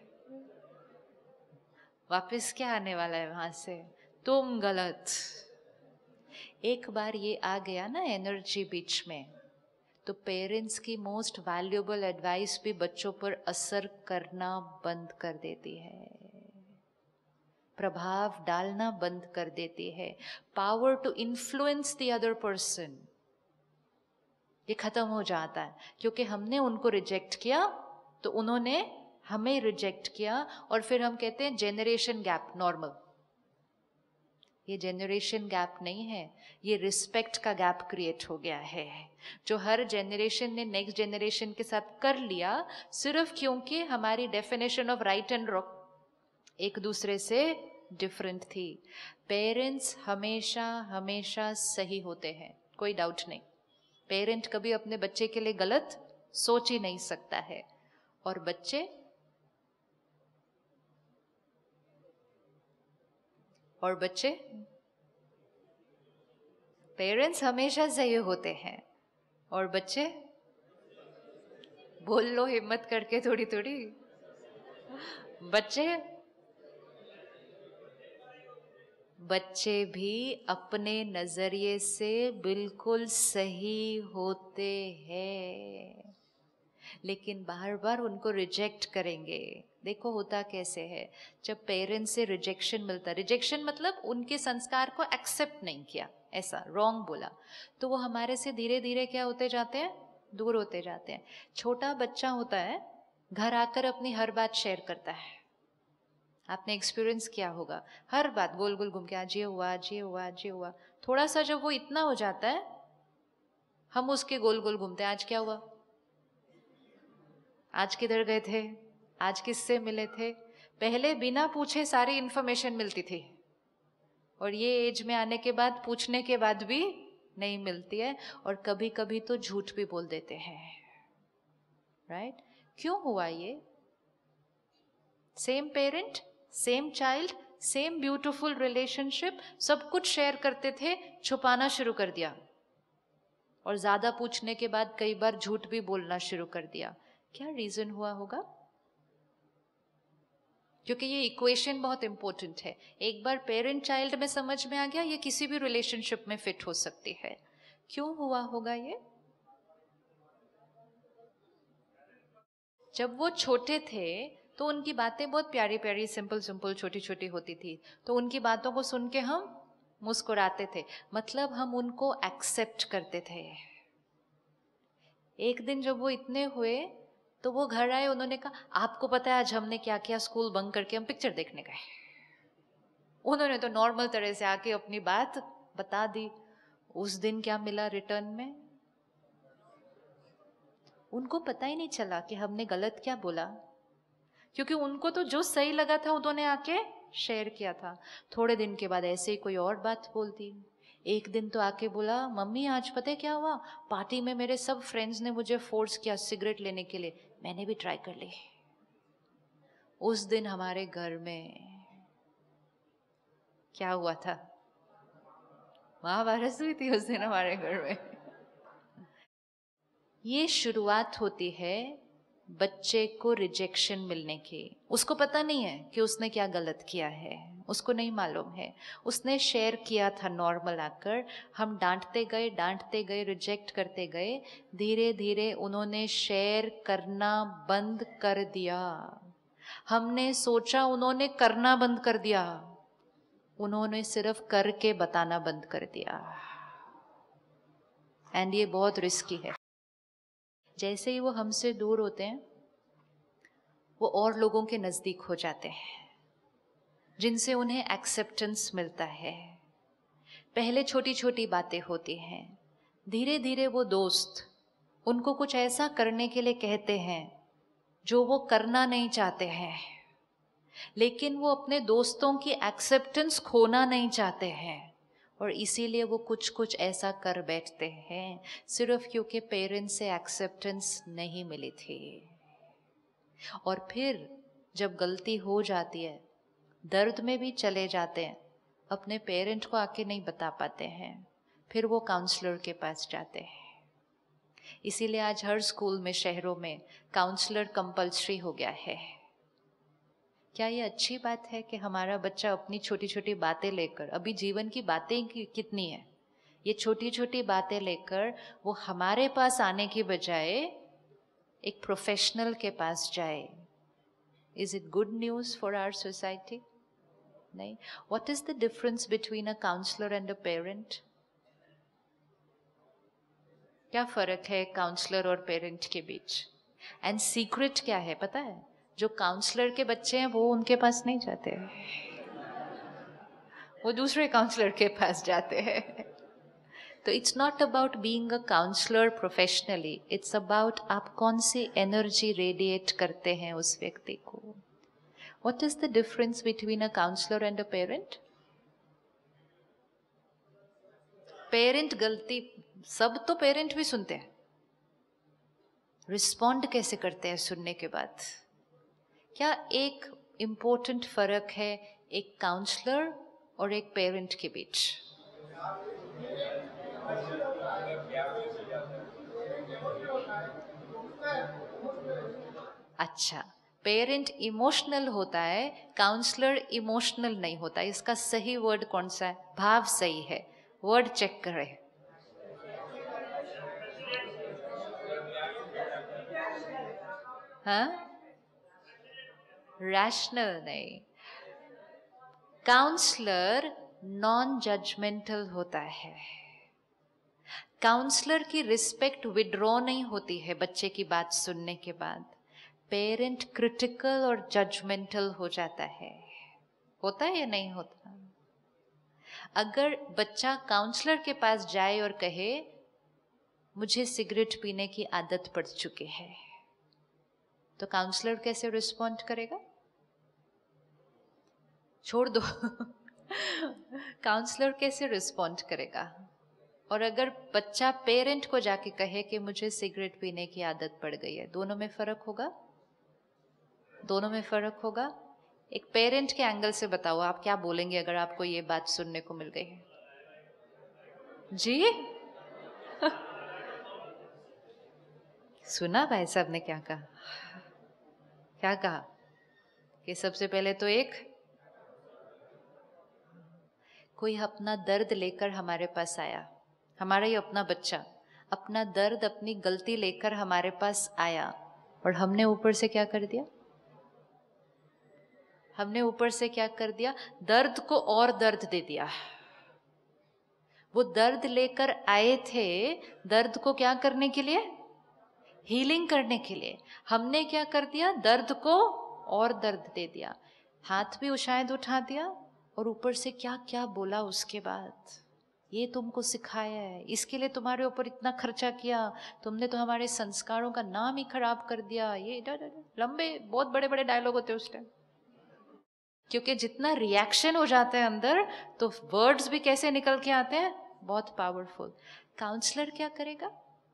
वापस क्या आने वाला है वहां से? तुम गलत। एक बार ये आ गया ना एनर्जी बीच में, तो पेरेंट्स की मोस्ट वैल्यूएबल एडवाइस भी बच्चों पर असर करना बंद कर देती है, प्रभाव डालना बंद कर देती है। Power to influence the other person ये खत्म हो जाता है, क्योंकि हमने उनको रिजेक्ट किया तो उन्होंने हमें रिजेक्ट किया, और फिर हम कहते हैं जेनरेशन गैप नॉर्मल। ये जेनरेशन गैप नहीं है, ये रिस्पेक्ट का गैप क्रिएट हो गया है, जो हर जेनरेशन ने नेक्स्ट जेनरेशन के साथ कर लिया, सिर्फ क्योंकि हमारी definition of right and wrong एक दूसरे से डिफरेंट थी। पेरेंट्स हमेशा हमेशा सही होते हैं, कोई डाउट नहीं। पेरेंट कभी अपने बच्चे के लिए गलत सोच ही नहीं सकता है, और बच्चे और बच्चे पेरेंट्स हमेशा सही होते हैं, और बच्चे, बोल लो हिम्मत करके थोड़ी थोड़ी, बच्चे बच्चे भी अपने नजरिए से बिल्कुल सही होते हैं, लेकिन बार बार उनको रिजेक्ट करेंगे। देखो होता कैसे है, जब पेरेंट्स से रिजेक्शन मिलता, रिजेक्शन मतलब उनके संस्कार को एक्सेप्ट नहीं किया, ऐसा रॉन्ग बोला, तो वो हमारे से धीरे धीरे क्या होते जाते हैं, दूर होते जाते हैं। छोटा बच्चा होता है, घर आकर अपनी हर बात शेयर करता है, आपने एक्सपीरियंस किया होगा, हर बात गोल गोल घूम के आज ये हुआ आज ये हुआ आज ये हुआ। थोड़ा सा जब वो इतना हो जाता है, हम उसके गोल गोल घूमते हैं, आज क्या हुआ, आज किधर गए थे, आज किससे मिले थे। पहले बिना पूछे सारी इंफॉर्मेशन मिलती थी, और ये एज में आने के बाद पूछने के बाद भी नहीं मिलती है, और कभी कभी तो झूठ भी बोल देते हैं, राइट? क्यों हुआ ये? Same parent, same child, same beautiful relationship, सब कुछ शेयर करते थे, छुपाना शुरू कर दिया, और ज्यादा पूछने के बाद कई बार झूठ भी बोलना शुरू कर दिया। क्या रीजन हुआ होगा? क्योंकि ये इक्वेशन बहुत इंपॉर्टेंट है। एक बार पेरेंट चाइल्ड में समझ में आ गया, ये किसी भी रिलेशनशिप में फिट हो सकती है। क्यों हुआ होगा ये? जब वो छोटे थे तो उनकी बातें बहुत प्यारी प्यारी, सिंपल सिंपल, छोटी छोटी होती थी, तो उनकी बातों को सुन के हम मुस्कुराते थे, मतलब हम उनको एक्सेप्ट करते थे। एक दिन जब वो इतने हुए तो वो घर आए, उन्होंने कहा आपको पता है आज हमने क्या किया, स्कूल बंक करके हम पिक्चर देखने गए। उन्होंने तो नॉर्मल तरह से आके अपनी बात बता दी। उस दिन क्या मिला रिटर्न में? उनको पता ही नहीं चला कि हमने गलत क्या बोला, क्योंकि उनको तो जो सही लगा था उन्होंने आके शेयर किया था। थोड़े दिन के बाद ऐसे ही कोई और बात बोल दी। एक दिन तो आके बोला मम्मी आज पता है क्या हुआ, पार्टी में मेरे सब फ्रेंड्स ने मुझे फोर्स किया सिगरेट लेने के लिए, मैंने भी ट्राई कर ली। उस दिन हमारे घर में क्या हुआ था? महाभारत हुई थी उस दिन हमारे घर में। ये शुरुआत होती है बच्चे को रिजेक्शन मिलने की। उसको पता नहीं है कि उसने क्या गलत किया है, उसको नहीं मालूम है। उसने शेयर किया था नॉर्मल आकर, हम डांटते गए डांटते गए रिजेक्ट करते गए, धीरे धीरे उन्होंने शेयर करना बंद कर दिया। हमने सोचा उन्होंने करना बंद कर दिया, उन्होंने सिर्फ करके बताना बंद कर दिया। एंड ये बहुत रिस्की है। जैसे ही वो हमसे दूर होते हैं वो और लोगों के नज़दीक हो जाते हैं जिनसे उन्हें एक्सेप्टेंस मिलता है। पहले छोटी छोटी बातें होती हैं, धीरे धीरे वो दोस्त उनको कुछ ऐसा करने के लिए कहते हैं जो वो करना नहीं चाहते हैं, लेकिन वो अपने दोस्तों की एक्सेप्टेंस खोना नहीं चाहते हैं और इसीलिए वो कुछ कुछ ऐसा कर बैठते हैं सिर्फ क्योंकि पेरेंट्स से एक्सेप्टेंस नहीं मिली थी। और फिर जब गलती हो जाती है, दर्द में भी चले जाते हैं, अपने पेरेंट को आके नहीं बता पाते हैं, फिर वो काउंसलर के पास जाते हैं। इसीलिए आज हर स्कूल में, शहरों में काउंसलर कंपल्सरी हो गया है। क्या ये अच्छी बात है कि हमारा बच्चा अपनी छोटी छोटी बातें लेकर, अभी जीवन की बातें की कितनी है, ये छोटी छोटी बातें लेकर वो हमारे पास आने की बजाय एक प्रोफेशनल के पास जाए? Is it good news for our society? नहीं। What is the difference between a counsellor and a parent? क्या फर्क है काउंसलर और पेरेंट के बीच? एंड सीक्रेट क्या है पता है? जो काउंसलर के बच्चे हैं वो उनके पास नहीं जाते, वो दूसरे काउंसलर के पास जाते हैं। तो it's not about being a counsellor professionally, it's about आप कौन सी एनर्जी रेडिएट करते हैं उस व्यक्ति को। What is the difference between a counsellor and a parent? Parent गलती, सब तो पेरेंट भी सुनते हैं, रिस्पॉन्ड कैसे करते हैं सुनने के बाद? क्या एक इम्पोर्टेंट फर्क है एक काउंसलर और एक पेरेंट के बीच? अच्छा, पेरेंट इमोशनल होता है, काउंसलर इमोशनल नहीं होता। इसका सही वर्ड कौन सा है? भाव सही है, वर्ड चेक करें। हाँ, रैशनल नहीं। काउंसलर नॉन जजमेंटल होता है। काउंसलर की रिस्पेक्ट विड्रॉ नहीं होती है बच्चे की बात सुनने के बाद। पेरेंट क्रिटिकल और जजमेंटल हो जाता है। होता है या नहीं होता? अगर बच्चा काउंसलर के पास जाए और कहे मुझे सिगरेट पीने की आदत पड़ चुकी है, तो काउंसलर कैसे रिस्पॉन्ड करेगा? छोड़ दो। काउंसलर कैसे रिस्पॉन्ड करेगा? और अगर बच्चा पेरेंट को जाके कहे कि मुझे सिगरेट पीने की आदत पड़ गई है, दोनों में फर्क होगा? दोनों में फर्क होगा। एक पेरेंट के एंगल से बताओ, आप क्या बोलेंगे अगर आपको ये बात सुनने को मिल गई है? जी? सुना भाई साहब ने क्या कहा? क्या कहा? कि सबसे पहले तो एक कोई अपना दर्द लेकर हमारे पास आया, हमारा ही अपना बच्चा अपना दर्द, अपनी गलती लेकर हमारे पास आया, और हमने ऊपर से क्या कर दिया? हमने ऊपर से क्या कर दिया? दर्द को और दर्द दे दिया। वो दर्द लेकर आए थे, दर्द को क्या करने के लिए? हीलिंग करने के लिए। हमने क्या कर दिया? दर्द को और दर्द दे दिया। हाथ भी शायद उठा दिया और ऊपर से क्या क्या बोला उसके बाद, ये तुमको सिखाया है, इसके लिए तुम्हारे ऊपर इतना खर्चा किया, तुमने तो हमारे संस्कारों का नाम ही खराब कर दिया। ये डा, डा, डा, लंबे बहुत बड़े बड़े डायलॉग होते हैं उस टाइम, क्योंकि जितना रिएक्शन हो जाता है अंदर, तो वर्ड्स भी कैसे निकल के आते हैं, बहुत पावरफुल। काउंसलर क्या करेगा?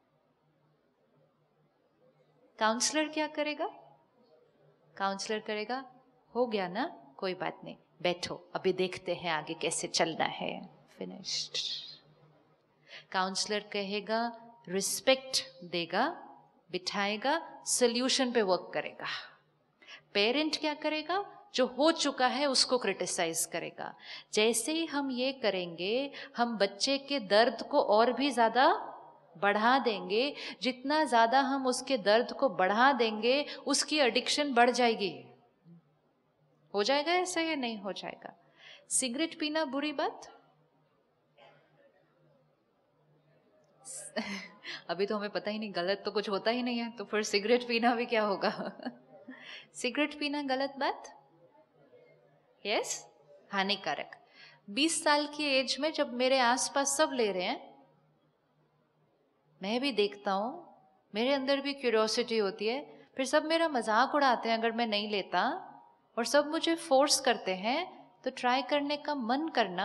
काउंसलर क्या करेगा? काउंसलर करेगा, हो गया ना, कोई बात नहीं, बैठो, अभी देखते हैं आगे कैसे चलना है, फिनिश्ड। काउंसलर कहेगा, रिस्पेक्ट देगा, बिठाएगा, सॉल्यूशन पे वर्क करेगा। पेरेंट क्या करेगा? जो हो चुका है उसको क्रिटिसाइज करेगा। जैसे ही हम ये करेंगे, हम बच्चे के दर्द को और भी ज्यादा बढ़ा देंगे। जितना ज्यादा हम उसके दर्द को बढ़ा देंगे, उसकी एडिक्शन बढ़ जाएगी। हो जाएगा ऐसा या नहीं हो जाएगा? सिगरेट पीना बुरी बात? अभी तो हमें पता ही नहीं, गलत तो कुछ होता ही नहीं है, तो फिर सिगरेट पीना भी क्या होगा? सिगरेट पीना गलत बात? यस, हानिकारक। बीस साल की एज में जब मेरे आसपास सब ले रहे हैं, मैं भी देखता हूं, मेरे अंदर भी क्यूरियोसिटी होती है, फिर सब मेरा मजाक उड़ाते हैं अगर मैं नहीं लेता, और सब मुझे फोर्स करते हैं, तो ट्राई करने का मन करना,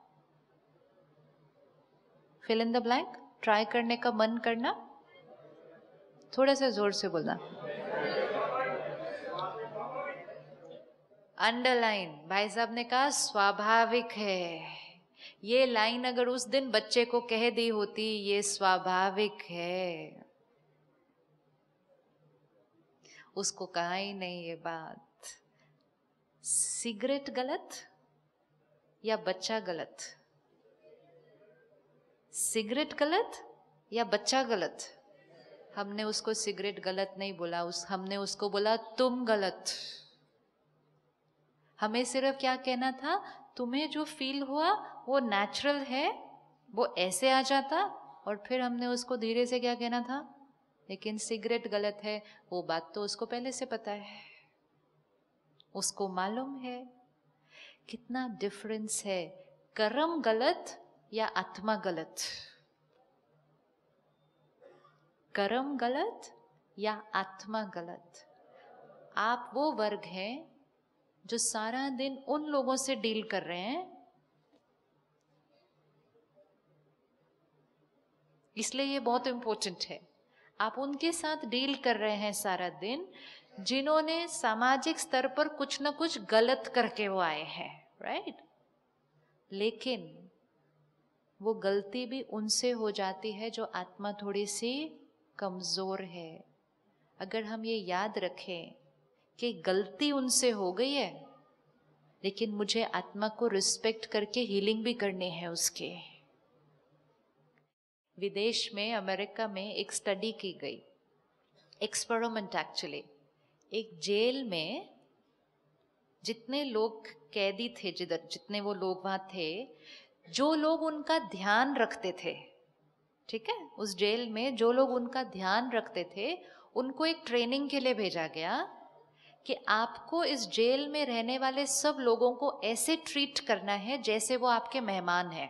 fill in the blank, try करने का मन करना, थोड़ा सा जोर से बोलना, अंडरलाइन। भाई साहब ने कहा स्वाभाविक है। ये लाइन अगर उस दिन बच्चे को कह दी होती, ये स्वाभाविक है, उसको कहा ही नहीं ये बात। सिगरेट गलत या बच्चा गलत? सिगरेट गलत या बच्चा गलत? हमने उसको सिगरेट गलत नहीं बोला, उस हमने उसको बोला तुम गलत। हमें सिर्फ क्या कहना था, तुम्हें जो फील हुआ वो नेचुरल है, वो ऐसे आ जाता, और फिर हमने उसको धीरे से क्या कहना था, लेकिन सिगरेट गलत है, वो बात तो उसको पहले से पता है, उसको मालूम है। कितना डिफरेंस है, कर्म गलत या आत्मा गलत? कर्म गलत या आत्मा गलत? आप वो वर्ग हैं जो सारा दिन उन लोगों से डील कर रहे हैं, इसलिए ये बहुत इंपॉर्टेंट है। आप उनके साथ डील कर रहे हैं सारा दिन, जिन्होंने सामाजिक स्तर पर कुछ ना कुछ गलत करके वो आए हैं, राइट? लेकिन वो गलती भी उनसे हो जाती है जो आत्मा थोड़ी सी कमजोर है। अगर हम ये याद रखें कि गलती उनसे हो गई है, लेकिन मुझे आत्मा को रिस्पेक्ट करके हीलिंग भी करनी है उसके। विदेश में, अमेरिका में एक स्टडी की गई, एक्सपेरिमेंट एक्चुअली। एक जेल में जितने लोग कैदी थे, जिधर जितने वो लोग वहां थे, जो लोग उनका ध्यान रखते थे, ठीक है, उस जेल में जो लोग उनका ध्यान रखते थे, उनको एक ट्रेनिंग के लिए भेजा गया कि आपको इस जेल में रहने वाले सब लोगों को ऐसे ट्रीट करना है जैसे वो आपके मेहमान हैं।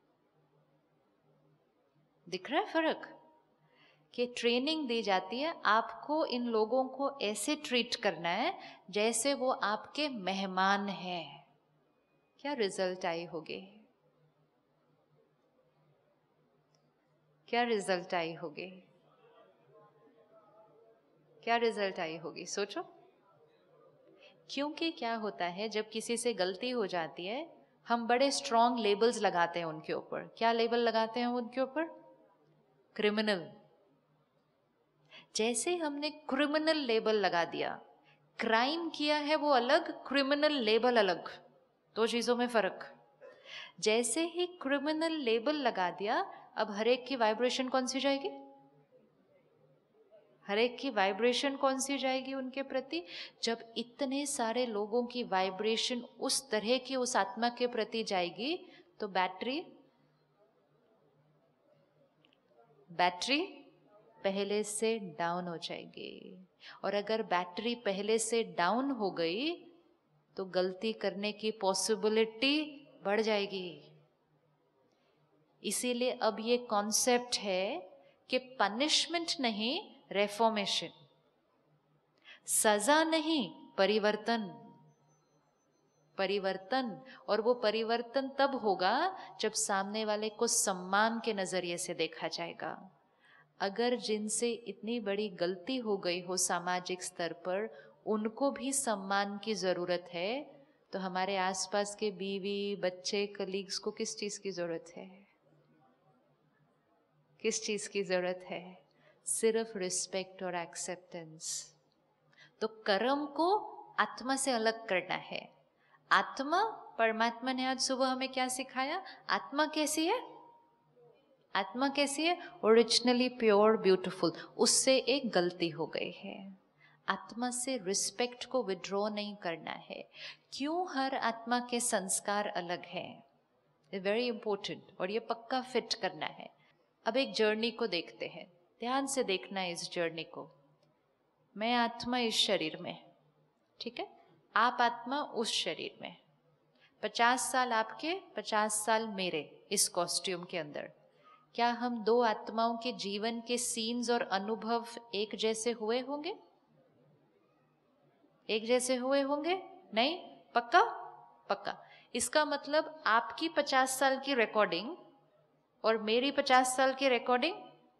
दिख रहा है फर्क? कि ट्रेनिंग दी जाती है, आपको इन लोगों को ऐसे ट्रीट करना है जैसे वो आपके मेहमान हैं। क्या रिजल्ट आई होगी? क्या रिजल्ट आई होगी? क्या रिजल्ट आई होगी? सोचो। क्योंकि क्या होता है, जब किसी से गलती हो जाती है, हम बड़े स्ट्रॉन्ग लेबल्स लगाते हैं उनके ऊपर। क्या लेबल लगाते हैं उनके ऊपर? क्रिमिनल। जैसे हमने क्रिमिनल लेबल लगा दिया, क्राइम किया है वो अलग, क्रिमिनल लेबल अलग, दो चीजों में फर्क। जैसे ही क्रिमिनल लेबल लगा दिया, अब हर एक की वाइब्रेशन कौन सी जाएगी? हर एक की वाइब्रेशन कौन सी जाएगी उनके प्रति? जब इतने सारे लोगों की वाइब्रेशन उस तरह की उस आत्मा के प्रति जाएगी, तो बैटरी बैटरी पहले से डाउन हो जाएगी। और अगर बैटरी पहले से डाउन हो गई, तो गलती करने की पॉसिबिलिटी बढ़ जाएगी। इसीलिए अब ये कॉन्सेप्ट है कि पनिशमेंट नहीं, रेफॉर्मेशन। सजा नहीं, परिवर्तन। परिवर्तन। और वो परिवर्तन तब होगा जब सामने वाले को सम्मान के नजरिए से देखा जाएगा। अगर जिनसे इतनी बड़ी गलती हो गई हो सामाजिक स्तर पर, उनको भी सम्मान की जरूरत है, तो हमारे आसपास के बीवी, बच्चे, कलीग्स को किस चीज की जरूरत है? किस चीज की जरूरत है? सिर्फ रिस्पेक्ट और एक्सेप्टेंस। तो कर्म को आत्मा से अलग करना है। आत्मा, परमात्मा ने आज सुबह हमें क्या सिखाया? आत्मा कैसी है? आत्मा कैसी है? Originally pure, beautiful. उससे एक गलती हो गई है। आत्मा से रिस्पेक्ट को विड्रॉ नहीं करना है। क्यों? हर आत्मा के संस्कार अलग हैं, वेरी इंपॉर्टेंट, और ये पक्का फिट करना है। अब एक जर्नी को देखते हैं, ध्यान से देखना है इस जर्नी को। मैं आत्मा इस शरीर में, ठीक है, आप आत्मा उस शरीर में, पचास साल आपके, पचास साल मेरे इस कॉस्ट्यूम के अंदर। क्या हम दो आत्माओं के जीवन के सीन्स और अनुभव एक जैसे हुए होंगे? एक जैसे हुए होंगे? नहीं? पक्का? पक्का। इसका मतलब आपकी पचास साल की रिकॉर्डिंग और मेरी पचास साल की रिकॉर्डिंग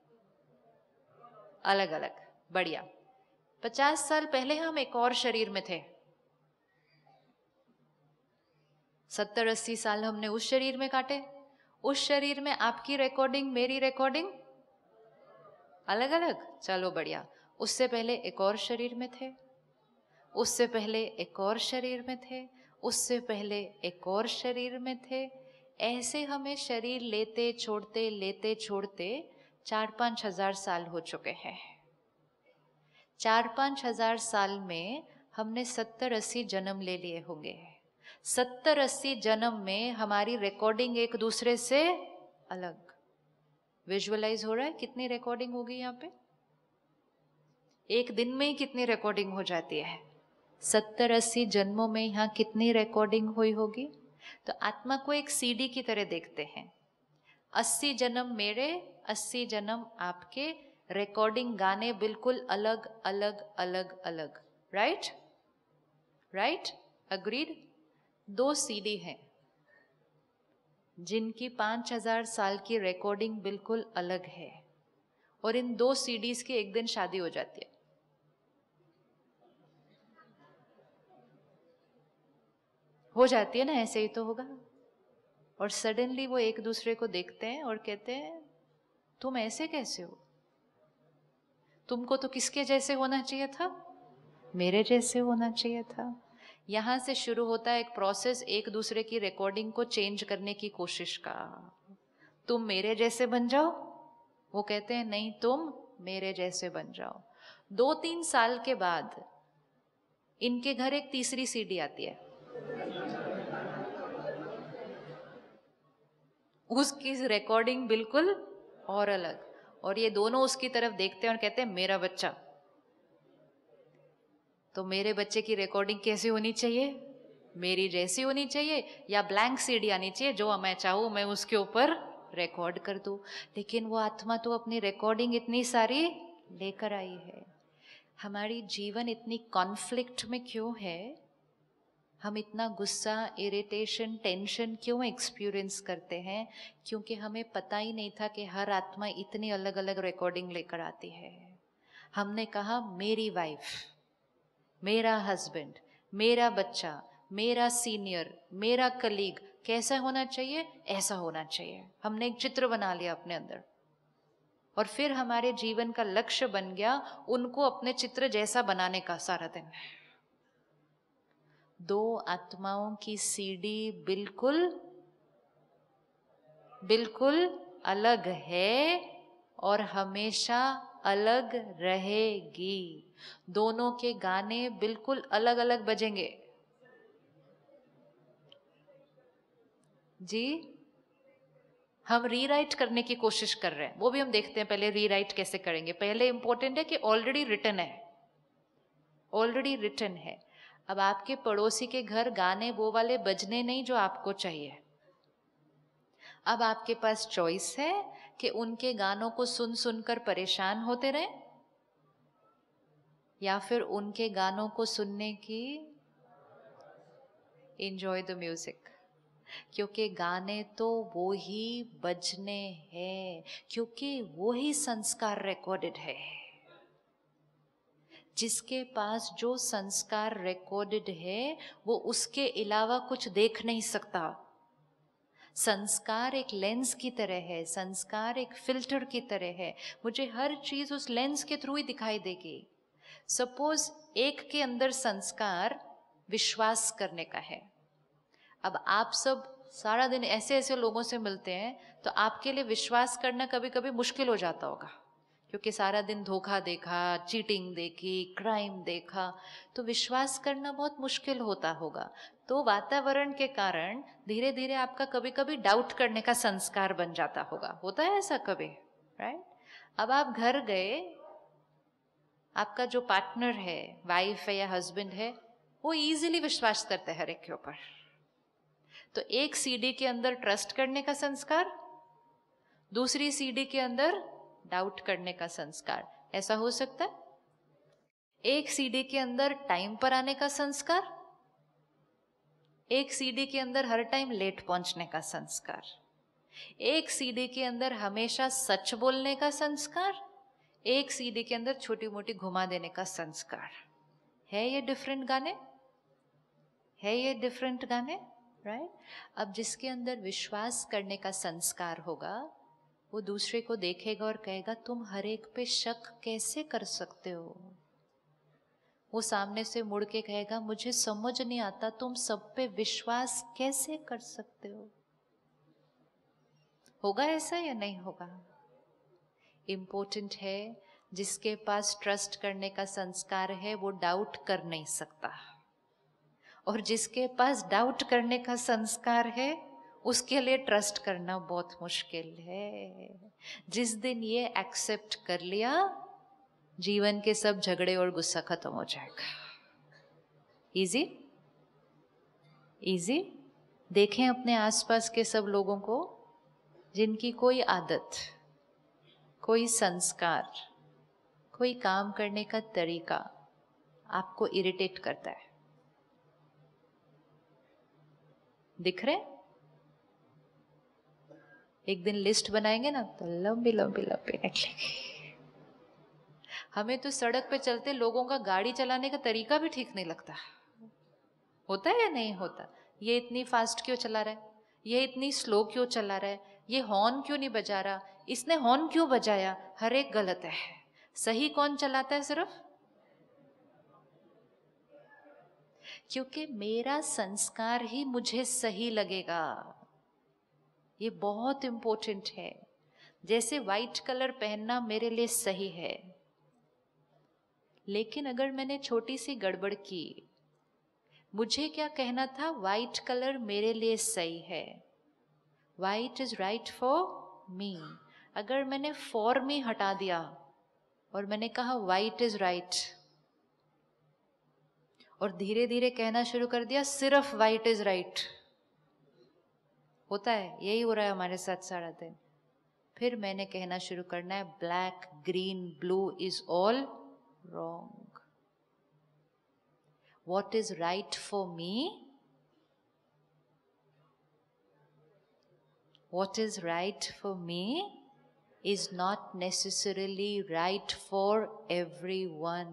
अलग अलग। बढ़िया। पचास साल पहले हम एक और शरीर में थे, सत्तर अस्सी साल हमने उस शरीर में काटे। उस शरीर में आपकी रिकॉर्डिंग मेरी रिकॉर्डिंग अलग अलग। चलो बढ़िया। उससे पहले एक और शरीर में थे, उससे पहले एक और शरीर में थे, उससे पहले एक और शरीर में थे। ऐसे हमें शरीर लेते छोड़ते लेते छोड़ते चार पांच हजार साल हो चुके हैं। चार पांच हजार साल में हमने सत्तर अस्सी जन्म ले लिए होंगे। सत्तर अस्सी जन्म में हमारी रिकॉर्डिंग एक दूसरे से अलग। विजुअलाइज हो रहा है कितनी रिकॉर्डिंग होगी यहाँ पे? एक दिन में ही कितनी रिकॉर्डिंग हो जाती है? सत्तर अस्सी जन्मों में यहाँ कितनी रिकॉर्डिंग हुई होगी? तो आत्मा को एक सीडी की तरह देखते हैं। अस्सी जन्म मेरे, अस्सी जन्म आपके, रिकॉर्डिंग गाने बिल्कुल अलग अलग अलग अलग। राइट? राइट? अग्रीड? दो सीडी हैं जिनकी पांच हजार साल की रिकॉर्डिंग बिल्कुल अलग है, और इन दो सीडीज की एक दिन शादी हो जाती है। हो जाती है ना? ऐसे ही तो होगा। और सडनली वो एक दूसरे को देखते हैं और कहते हैं तुम ऐसे कैसे हो? तुमको तो किसके जैसे होना चाहिए था? मेरे जैसे होना चाहिए था। यहां से शुरू होता है एक प्रोसेस एक दूसरे की रिकॉर्डिंग को चेंज करने की कोशिश का। तुम मेरे जैसे बन जाओ, वो कहते हैं नहीं तुम मेरे जैसे बन जाओ। दो तीन साल के बाद इनके घर एक तीसरी सीडी आती है, उसकी रिकॉर्डिंग बिल्कुल और अलग, और ये दोनों उसकी तरफ देखते हैं और कहते हैं मेरा बच्चा। तो मेरे बच्चे की रिकॉर्डिंग कैसी होनी चाहिए? मेरी जैसी होनी चाहिए, या ब्लैंक सीडी आनी चाहिए जो मैं चाहूं मैं उसके ऊपर रिकॉर्ड कर दूं। लेकिन वो आत्मा तो अपनी रिकॉर्डिंग इतनी सारी लेकर आई है। हमारी जीवन इतनी कॉन्फ्लिक्ट में क्यों है? हम इतना गुस्सा, इरिटेशन, टेंशन क्यों एक्सपीरियंस करते हैं? क्योंकि हमें पता ही नहीं था कि हर आत्मा इतनी अलग अलग रिकॉर्डिंग लेकर आती है। हमने कहा मेरी वाइफ, मेरा हस्बैंड, मेरा बच्चा, मेरा सीनियर, मेरा कलीग कैसा होना चाहिए? ऐसा होना चाहिए। हमने एक चित्र बना लिया अपने अंदर, और फिर हमारे जीवन का लक्ष्य बन गया उनको अपने चित्र जैसा बनाने का सारा दिन। दो आत्माओं की सीडी बिल्कुल बिल्कुल अलग है और हमेशा अलग रहेगी। दोनों के गाने बिल्कुल अलग अलग बजेंगे। जी, हम रीराइट करने की कोशिश कर रहे हैं, वो भी हम देखते हैं। पहले रीराइट कैसे करेंगे? पहले इंपॉर्टेंट है कि ऑलरेडी रिटन है, ऑलरेडी रिटन है। अब आपके पड़ोसी के घर गाने वो वाले बजने नहीं जो आपको चाहिए। अब आपके पास चॉइस है कि उनके गानों को सुन सुनकर परेशान होते रहे, या फिर उनके गानों को सुनने की एंजॉय द म्यूजिक। क्योंकि गाने तो वो ही बजने हैं, क्योंकि वो ही संस्कार रिकॉर्डेड है। जिसके पास जो संस्कार रिकॉर्डेड है वो उसके अलावा कुछ देख नहीं सकता। संस्कार एक लेंस की तरह है, संस्कार एक फिल्टर की तरह है। मुझे हर चीज उस लेंस के थ्रू ही दिखाई देगी। सपोज एक के अंदर संस्कार विश्वास करने का है। अब आप सब सारा दिन ऐसे ऐसे लोगों से मिलते हैं, तो आपके लिए विश्वास करना कभी कभी मुश्किल हो जाता होगा, क्योंकि सारा दिन धोखा देखा, चीटिंग देखी, क्राइम देखा, तो विश्वास करना बहुत मुश्किल होता होगा। तो वातावरण के कारण धीरे धीरे आपका कभी कभी डाउट करने का संस्कार बन जाता होगा। होता है ऐसा कभी? राइट? अब आप घर गए, आपका जो पार्टनर है, वाइफ है या हस्बैंड है, वो इजीली विश्वास करता है हर एक के ऊपर। तो एक सीडी के अंदर ट्रस्ट करने का संस्कार, दूसरी सीडी के अंदर डाउट करने का संस्कार। ऐसा हो सकता है? एक सीडी के अंदर टाइम पर आने का संस्कार, एक सीडी के अंदर हर टाइम लेट पहुंचने का संस्कार, एक सीडी के अंदर हमेशा सच बोलने का संस्कार, एक सीडी के अंदर छोटी मोटी घुमा देने का संस्कार। है ये डिफरेंट गाने? है ये डिफरेंट गाने? राइट? अब जिसके अंदर विश्वास करने का संस्कार होगा, वो दूसरे को देखेगा और कहेगा तुम हर एक पे शक कैसे कर सकते हो? वो सामने से मुड़ के कहेगा मुझे समझ नहीं आता तुम सब पे विश्वास कैसे कर सकते हो? होगा ऐसा या नहीं होगा? इम्पोर्टेंट है, जिसके पास ट्रस्ट करने का संस्कार है वो डाउट कर नहीं सकता, और जिसके पास डाउट करने का संस्कार है उसके लिए ट्रस्ट करना बहुत मुश्किल है। जिस दिन ये एक्सेप्ट कर लिया, जीवन के सब झगड़े और गुस्सा खत्म हो जाएगा। इजी? इजी? देखें अपने आसपास के सब लोगों को जिनकी कोई आदत, कोई संस्कार, कोई काम करने का तरीका आपको इरिटेट करता है। दिख रहे? एक दिन लिस्ट बनाएंगे ना तो लंबी लंबी लंबी निकलेगी। हमें तो सड़क पे चलते लोगों का गाड़ी चलाने का तरीका भी ठीक नहीं लगता। होता है या नहीं होता? ये इतनी फास्ट क्यों चला रहा है, ये इतनी स्लो क्यों चला रहा है, ये हॉर्न क्यों नहीं बजा रहा, इसने हॉर्न क्यों बजाया? हर एक गलत है। सही कौन चलाता है? सिर्फ क्योंकि मेरा संस्कार ही मुझे सही लगेगा। ये बहुत इंपॉर्टेंट है। जैसे वाइट कलर पहनना मेरे लिए सही है, लेकिन अगर मैंने छोटी सी गड़बड़ की, मुझे क्या कहना था? वाइट कलर मेरे लिए सही है, white is right for me. अगर मैंने फॉर मी हटा दिया और मैंने कहा वाइट इज राइट, और धीरे धीरे कहना शुरू कर दिया सिर्फ वाइट इज राइट, होता है, यही हो रहा है हमारे साथ सारा दिन। फिर मैंने कहना शुरू करना है black, green, blue is all wrong. What is right for me? What is right for me is not necessarily right for everyone.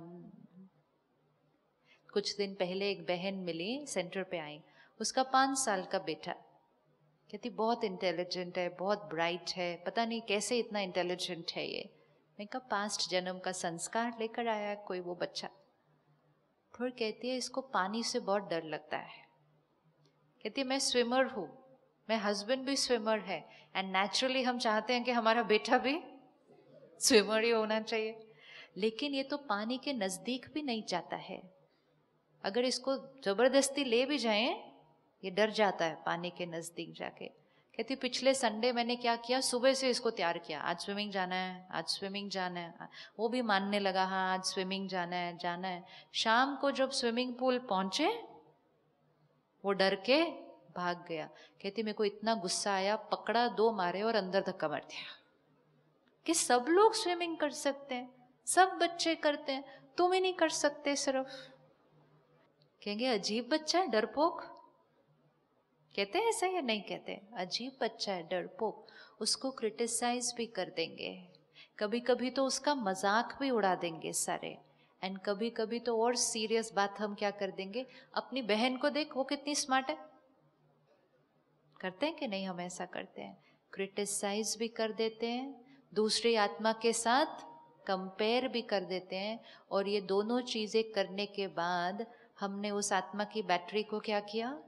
कुछ दिन पहले एक बहन मिली, सेंटर पे आई, उसका पांच साल का बेटा, कहती बहुत इंटेलिजेंट है, बहुत ब्राइट है, पता नहीं कैसे इतना इंटेलिजेंट है ये। मैं कहा पास्ट जन्म का संस्कार लेकर आया है कोई वो बच्चा। फिर कहती है इसको पानी से बहुत डर लगता है। कहती है मैं स्विमर हूँ, मैं हस्बैंड भी स्विमर है, एंड नेचुरली हम चाहते हैं कि हमारा बेटा भी स्विमर ही होना चाहिए, लेकिन ये तो पानी के नजदीक भी नहीं जाता है। अगर इसको जबरदस्ती ले भी जाएं, ये डर जाता है पानी के नजदीक जाके। कहती पिछले संडे मैंने क्या किया, सुबह से इसको तैयार किया, आज स्विमिंग जाना है, आज स्विमिंग जाना है। वो भी मानने लगा, हाँ आज स्विमिंग जाना है, जाना है। शाम को जब स्विमिंग पूल पहुंचे, वो डर के भाग गया। कहती मेरे को इतना गुस्सा आया, पकड़ा, दो मारे और अंदर धक्का मार दिया कि सब लोग स्विमिंग कर सकते हैं, सब बच्चे करते हैं, तुम ही नहीं कर सकते सिर्फ। कहेंगे अजीब बच्चा है, डरपोक। कहते हैं ऐसा या नहीं कहते? अजीब बच्चा है, डरपोक। उसको क्रिटिसाइज भी कर देंगे, कभी कभी तो उसका मजाक भी उड़ा देंगे सारे, एंड कभी कभी तो और सीरियस बात हम क्या कर देंगे, अपनी बहन को देख वो कितनी स्मार्ट है, करते हैं कि नहीं? हम ऐसा करते हैं, क्रिटिसाइज भी कर देते हैं, दूसरी आत्मा के साथ कंपेयर भी कर देते हैं। और ये दोनों चीजें करने के बाद हमने उस आत्मा की बैटरी को क्या किया?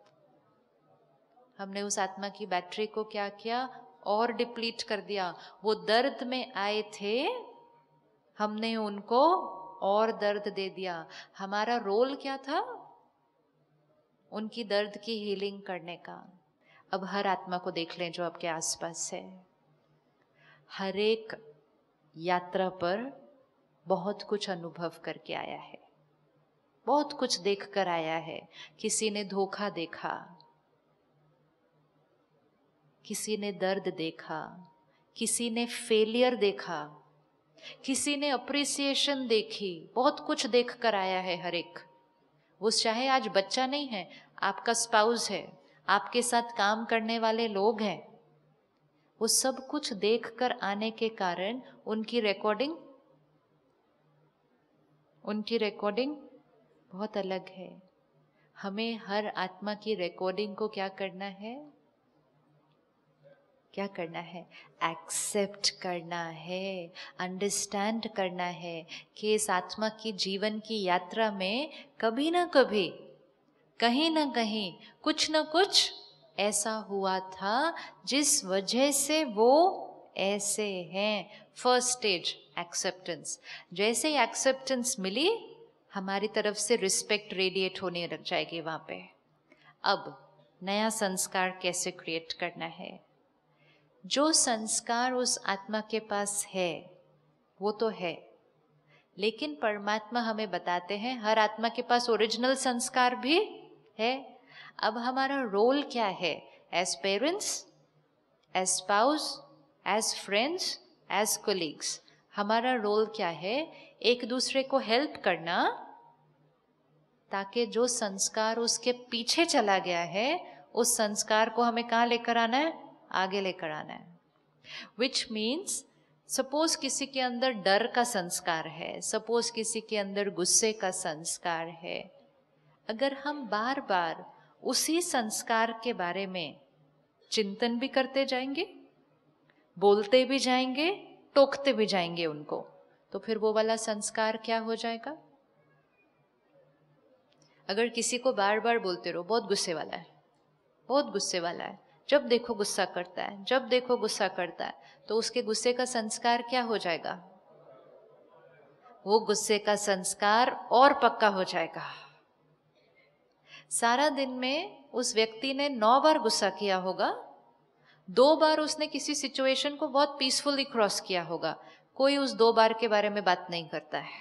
हमने उस आत्मा की बैटरी को क्या किया? और डिप्लीट कर दिया। वो दर्द में आए थे, हमने उनको और दर्द दे दिया। हमारा रोल क्या था? उनकी दर्द की हीलिंग करने का। अब हर आत्मा को देख लें जो आपके आसपास है, हर एक यात्रा पर बहुत कुछ अनुभव करके आया है, बहुत कुछ देख कर आया है। किसी ने धोखा देखा, किसी ने दर्द देखा, किसी ने फेलियर देखा, किसी ने अप्रिसिएशन देखी, बहुत कुछ देख कर आया है हर एक। वो चाहे आज बच्चा नहीं है, आपका स्पाउस है, आपके साथ काम करने वाले लोग हैं, वो सब कुछ देख कर आने के कारण उनकी रिकॉर्डिंग उनकी रिकॉर्डिंग बहुत अलग है। हमें हर आत्मा की रिकॉर्डिंग को क्या करना है? क्या करना है? एक्सेप्ट करना है, अंडरस्टैंड करना है कि इस आत्मा की जीवन की यात्रा में कभी ना कभी, कहीं ना कहीं, कुछ ना कुछ ऐसा हुआ था जिस वजह से वो ऐसे हैं। First stage acceptance. जैसे ही एक्सेप्टेंस मिली, हमारी तरफ से रिस्पेक्ट रेडिएट होने लग जाएगी वहां पे। अब नया संस्कार कैसे क्रिएट करना है? जो संस्कार उस आत्मा के पास है वो तो है, लेकिन परमात्मा हमें बताते हैं हर आत्मा के पास ओरिजिनल संस्कार भी है। अब हमारा रोल क्या है? As parents, as spouse, as friends, as colleagues, हमारा रोल क्या है? एक दूसरे को हेल्प करना, ताकि जो संस्कार उसके पीछे चला गया है उस संस्कार को हमें कहाँ लेकर आना है? आगे लेकर आना है। विच मीन्स, सपोज किसी के अंदर डर का संस्कार है, सपोज किसी के अंदर गुस्से का संस्कार है, अगर हम बार बार उसी संस्कार के बारे में चिंतन भी करते जाएंगे, बोलते भी जाएंगे, टोकते भी जाएंगे उनको, तो फिर वो वाला संस्कार क्या हो जाएगा? अगर किसी को बार बार बोलते रहो बहुत गुस्से वाला है, बहुत गुस्से वाला है, जब देखो गुस्सा करता है, जब देखो गुस्सा करता है, तो उसके गुस्से का संस्कार क्या हो जाएगा? वो गुस्से का संस्कार और पक्का हो जाएगा। सारा दिन में उस व्यक्ति ने नौ बार गुस्सा किया होगा, दो बार उसने किसी सिचुएशन को बहुत पीसफुली क्रॉस किया होगा, कोई उस दो बार के बारे में बात नहीं करता है।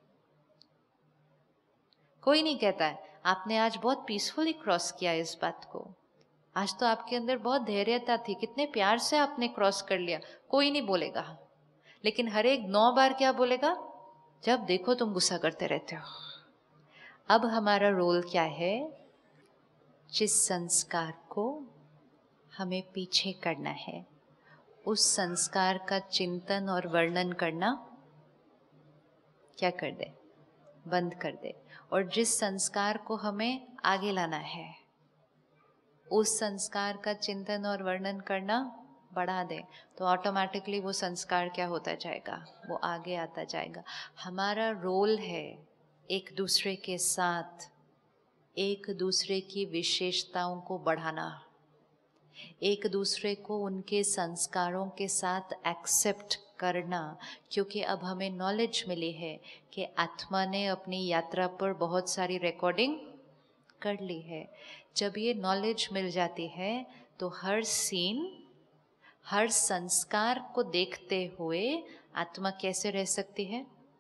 कोई नहीं कहता है आपने आज बहुत पीसफुली क्रॉस किया इस बात को, आज तो आपके अंदर बहुत धैर्यता थी, कितने प्यार से आपने क्रॉस कर लिया। कोई नहीं बोलेगा, लेकिन हर एक नौ बार क्या बोलेगा? जब देखो तुम गुस्सा करते रहते हो। अब हमारा रोल क्या है? जिस संस्कार को हमें पीछे करना है उस संस्कार का चिंतन और वर्णन करना क्या कर दे? बंद कर दे। और जिस संस्कार को हमें आगे लाना है उस संस्कार का चिंतन और वर्णन करना बढ़ा दे, तो ऑटोमेटिकली वो संस्कार क्या होता जाएगा? वो आगे आता जाएगा। हमारा रोल है एक दूसरे के साथ एक दूसरे की विशेषताओं को बढ़ाना, एक दूसरे को उनके संस्कारों के साथ एक्सेप्ट करना, क्योंकि अब हमें नॉलेज मिली है कि आत्मा ने अपनी यात्रा पर बहुत सारी रिकॉर्डिंग कर ली है। जब ये नॉलेज मिल जाती है तो हर सीन, हर संस्कार को देखते हुए आत्मा कैसे रह सकती है?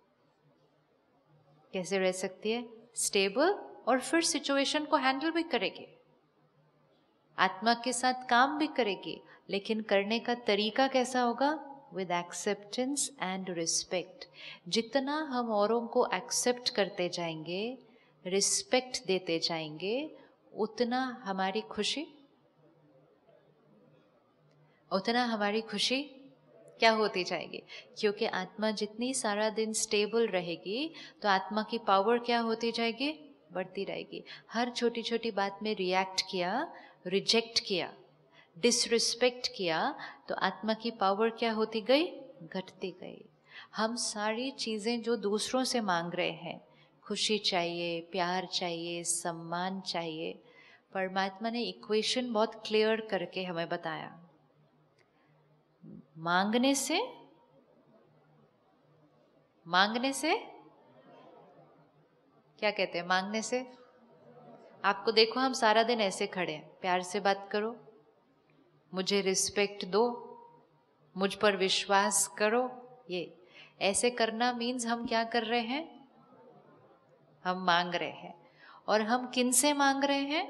कैसे रह सकती है? स्टेबल, और फिर सिचुएशन को हैंडल भी करेगी, आत्मा के साथ काम भी करेगी, लेकिन करने का तरीका कैसा होगा? With acceptance and respect. जितना हम औरों को एक्सेप्ट करते जाएंगे, रिस्पेक्ट देते जाएंगे, उतना हमारी खुशी उतना हमारी खुशी क्या होती जाएगी? क्योंकि आत्मा जितनी सारा दिन स्टेबल रहेगी तो आत्मा की पावर क्या होती जाएगी? बढ़ती रहेगी। हर छोटी छोटी बात में रिएक्ट किया, रिजेक्ट किया, डिसरिस्पेक्ट किया, तो आत्मा की पावर क्या होती गई? घटती गई। हम सारी चीज़ें जो दूसरों से मांग रहे हैं, खुशी चाहिए, प्यार चाहिए, सम्मान चाहिए, परमात्मा ने इक्वेशन बहुत क्लियर करके हमें बताया। मांगने से मांगने से क्या कहते हैं? मांगने से, आपको देखो हम सारा दिन ऐसे खड़े हैं, प्यार से बात करो, मुझे रिस्पेक्ट दो, मुझ पर विश्वास करो। ये ऐसे करना मीन्स हम क्या कर रहे हैं? हम मांग रहे हैं। और हम किन से मांग रहे हैं?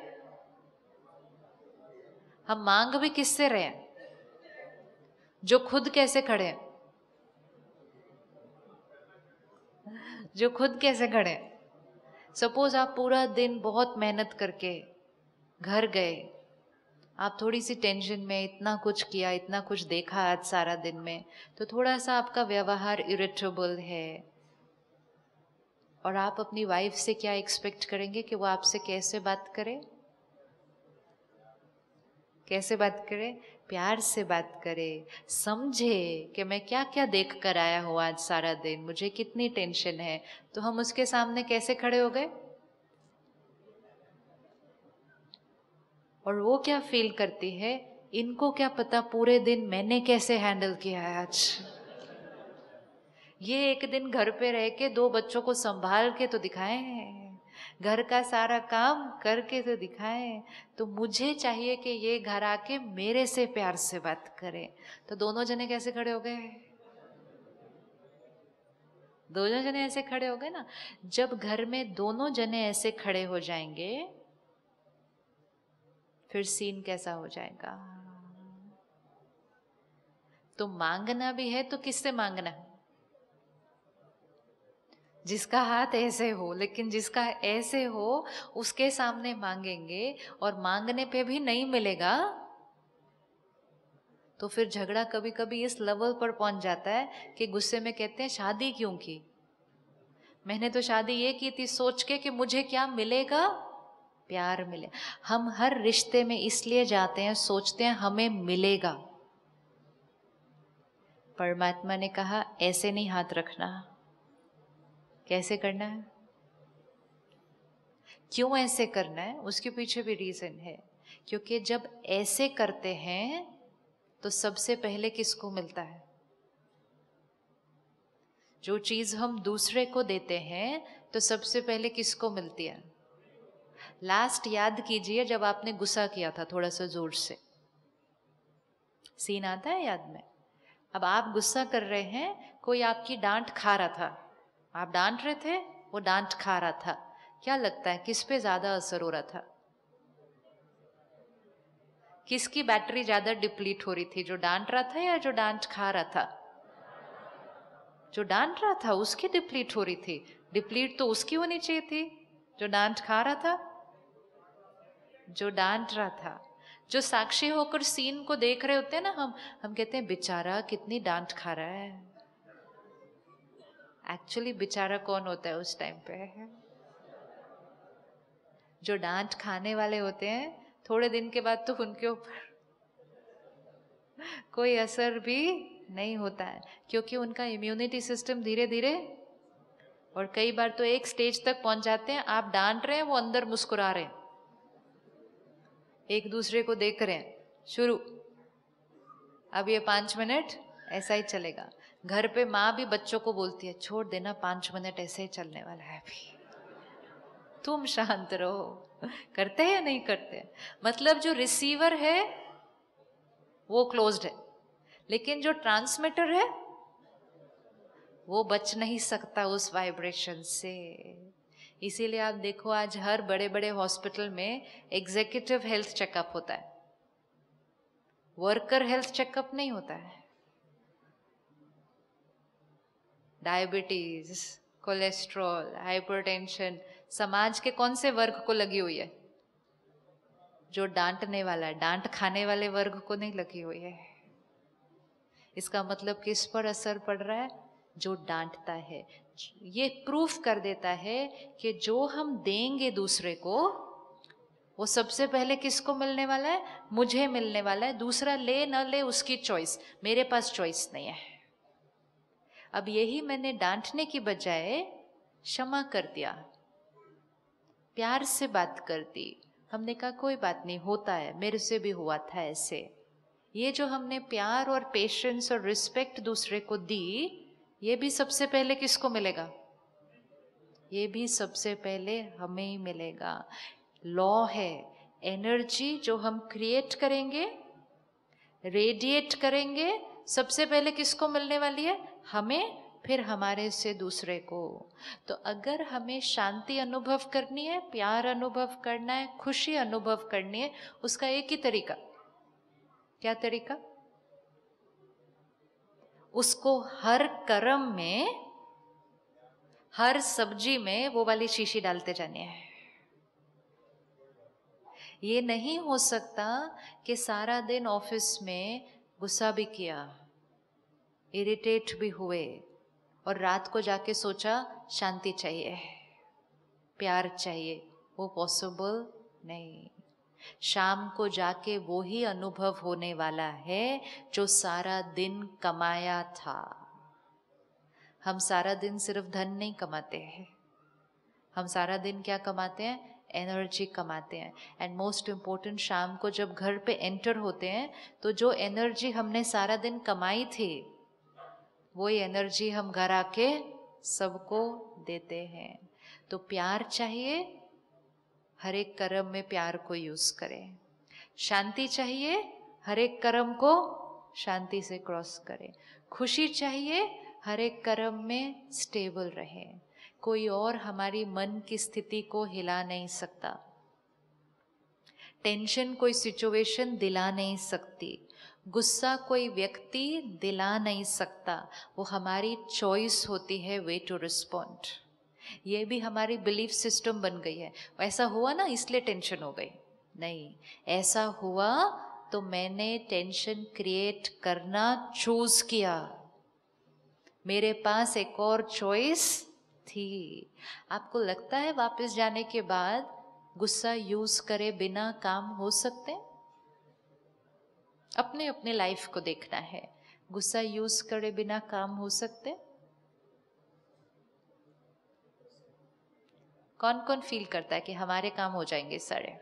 हम मांग भी किससे रहे हैं? जो खुद कैसे खड़े हैं? जो खुद कैसे खड़े हैं? सपोज आप पूरा दिन बहुत मेहनत करके घर गए, आप थोड़ी सी टेंशन में, इतना कुछ किया, इतना कुछ देखा आज सारा दिन में, तो थोड़ा सा आपका व्यवहार इरिटेबल है, और आप अपनी वाइफ से क्या एक्सपेक्ट करेंगे कि वो आपसे कैसे बात करे? कैसे बात करे? प्यार से बात करे, समझे कि मैं क्या क्या देख कर आया हूँ आज सारा दिन, मुझे कितनी टेंशन है। तो हम उसके सामने कैसे खड़े हो गए? और वो क्या फील करती है, इनको क्या पता पूरे दिन मैंने कैसे हैंडल किया है आज। ये एक दिन घर पे रह के दो बच्चों को संभाल के तो दिखाए, घर का सारा काम करके तो दिखाए, तो मुझे चाहिए कि ये घर आके मेरे से प्यार से बात करे। तो दोनों जने कैसे खड़े हो गए? दोनों जने ऐसे खड़े हो गए ना। जब घर में दोनों जने ऐसे खड़े हो जाएंगे, फिर सीन कैसा हो जाएगा? तो मांगना भी है तो किससे मांगना है? जिसका हाथ ऐसे हो, लेकिन जिसका ऐसे हो उसके सामने मांगेंगे, और मांगने पे भी नहीं मिलेगा, तो फिर झगड़ा कभी कभी इस लेवल पर पहुंच जाता है कि गुस्से में कहते हैं शादी क्यों की? मैंने तो शादी ये की थी सोच के कि मुझे क्या मिलेगा? प्यार मिले। हम हर रिश्ते में इसलिए जाते हैं, सोचते हैं हमें मिलेगा। परमात्मा ने कहा ऐसे नहीं हाथ रखना। कैसे करना है? क्यों ऐसे करना है? उसके पीछे भी रीजन है। क्योंकि जब ऐसे करते हैं तो सबसे पहले किसको मिलता है? जो चीज हम दूसरे को देते हैं तो सबसे पहले किसको मिलती है? लास्ट याद कीजिए जब आपने गुस्सा किया था थोड़ा सा जोर से, सीन आता है याद में? अब आप गुस्सा कर रहे हैं, कोई आपकी डांट खा रहा था, आप डांट रहे थे, वो डांट खा रहा था। क्या लगता है किस पे ज्यादा असर हो रहा था? किसकी बैटरी ज्यादा डिप्लीट हो रही थी, जो डांट रहा था या जो डांट खा रहा था? जो डांट रहा था उसकी डिप्लीट हो रही थी। डिप्लीट तो उसकी होनी चाहिए थी जो डांट खा रहा था। जो डांट रहा था, जो साक्षी होकर सीन को देख रहे होते हैं ना, हम हम कहते हैं बेचारा कितनी डांट खा रहा है। एक्चुअली बेचारा कौन होता है उस टाइम पे? जो डांट खाने वाले होते हैं, थोड़े दिन के बाद तो उनके ऊपर कोई असर भी नहीं होता है, क्योंकि उनका इम्यूनिटी सिस्टम धीरे धीरे, और कई बार तो एक स्टेज तक पहुंच जाते हैं, आप डांट रहे हैं वो अंदर मुस्कुरा रहे हैं, एक दूसरे को देख रहे हैं। शुरू, अब ये पांच मिनट ऐसा ही चलेगा। घर पे माँ भी बच्चों को बोलती है छोड़ देना, पांच मिनट ऐसे ही चलने वाला है, अभी तुम शांत रहो। करते हैं या नहीं करते? मतलब जो रिसीवर है वो क्लोज्ड है, लेकिन जो ट्रांसमीटर है वो बच नहीं सकता उस वाइब्रेशन से। इसीलिए आप देखो आज हर बड़े बड़े हॉस्पिटल में एग्जीक्यूटिव हेल्थ चेकअप होता है, वर्कर हेल्थ चेकअप नहीं होता है। डायबिटीज, कोलेस्ट्रॉल, हाइपरटेंशन समाज के कौन से वर्ग को लगी हुई है? जो डांटने वाला, डांट खाने वाले वर्ग को नहीं लगी हुई है। इसका मतलब किस पर असर पड़ रहा है? जो डांटता है। ये प्रूफ कर देता है कि जो हम देंगे दूसरे को, वो सबसे पहले किसको मिलने वाला है? मुझे मिलने वाला है। दूसरा ले न ले उसकी चॉइस, मेरे पास चॉइस नहीं है। अब यही मैंने डांटने की बजाय क्षमा कर दिया, प्यार से बात कर दी। हमने कहा कोई बात नहीं, होता है, मेरे से भी हुआ था ऐसे। ये जो हमने प्यार और पेशेंस और रिस्पेक्ट दूसरे को दी, ये भी सबसे पहले किसको मिलेगा? ये भी सबसे पहले हमें ही मिलेगा। लॉ है, एनर्जी जो हम क्रिएट करेंगे, रेडिएट करेंगे, सबसे पहले किसको मिलने वाली है? हमें, फिर हमारे से दूसरे को। तो अगर हमें शांति अनुभव करनी है, प्यार अनुभव करना है, खुशी अनुभव करनी है, उसका एक ही तरीका, क्या तरीका? उसको हर कर्म में, हर सब्जी में वो वाली शीशी डालते जानी है। ये नहीं हो सकता कि सारा दिन ऑफिस में गुस्सा भी किया, इरिटेट भी हुए, और रात को जाके सोचा शांति चाहिए, प्यार चाहिए। वो पॉसिबल नहीं। शाम को जाके वो ही अनुभव होने वाला है जो सारा दिन कमाया था। हम सारा दिन सिर्फ धन नहीं कमाते हैं, हम सारा दिन क्या कमाते हैं? एनर्जी कमाते हैं। एंड मोस्ट इम्पोर्टेंट, शाम को जब घर पे एंटर होते हैं तो जो एनर्जी हमने सारा दिन कमाई थी, वही एनर्जी हम घर आके सबको देते हैं। तो प्यार चाहिए, हर एक कर्म में प्यार को यूज करें। शांति चाहिए, हर एक कर्म को शांति से क्रॉस करें। खुशी चाहिए, हर एक कर्म में स्टेबल रहे। कोई और हमारी मन की स्थिति को हिला नहीं सकता। टेंशन कोई सिचुएशन दिला नहीं सकती, गुस्सा कोई व्यक्ति दिला नहीं सकता। वो हमारी चॉइस होती है वे टू रिस्पॉन्ड। ये भी हमारी बिलीफ सिस्टम बन गई है। ऐसा हुआ ना इसलिए टेंशन हो गई, नहीं, ऐसा हुआ तो मैंने टेंशन क्रिएट करना चूज किया, मेरे पास एक और चॉइस थी। आपको लगता है वापस जाने के बाद गुस्सा यूज करे बिना काम हो सकते? अपने अपने लाइफ को देखना है, गुस्सा यूज करे बिना काम हो सकते? कौन कौन फील करता है कि हमारे काम हो जाएंगे सारे?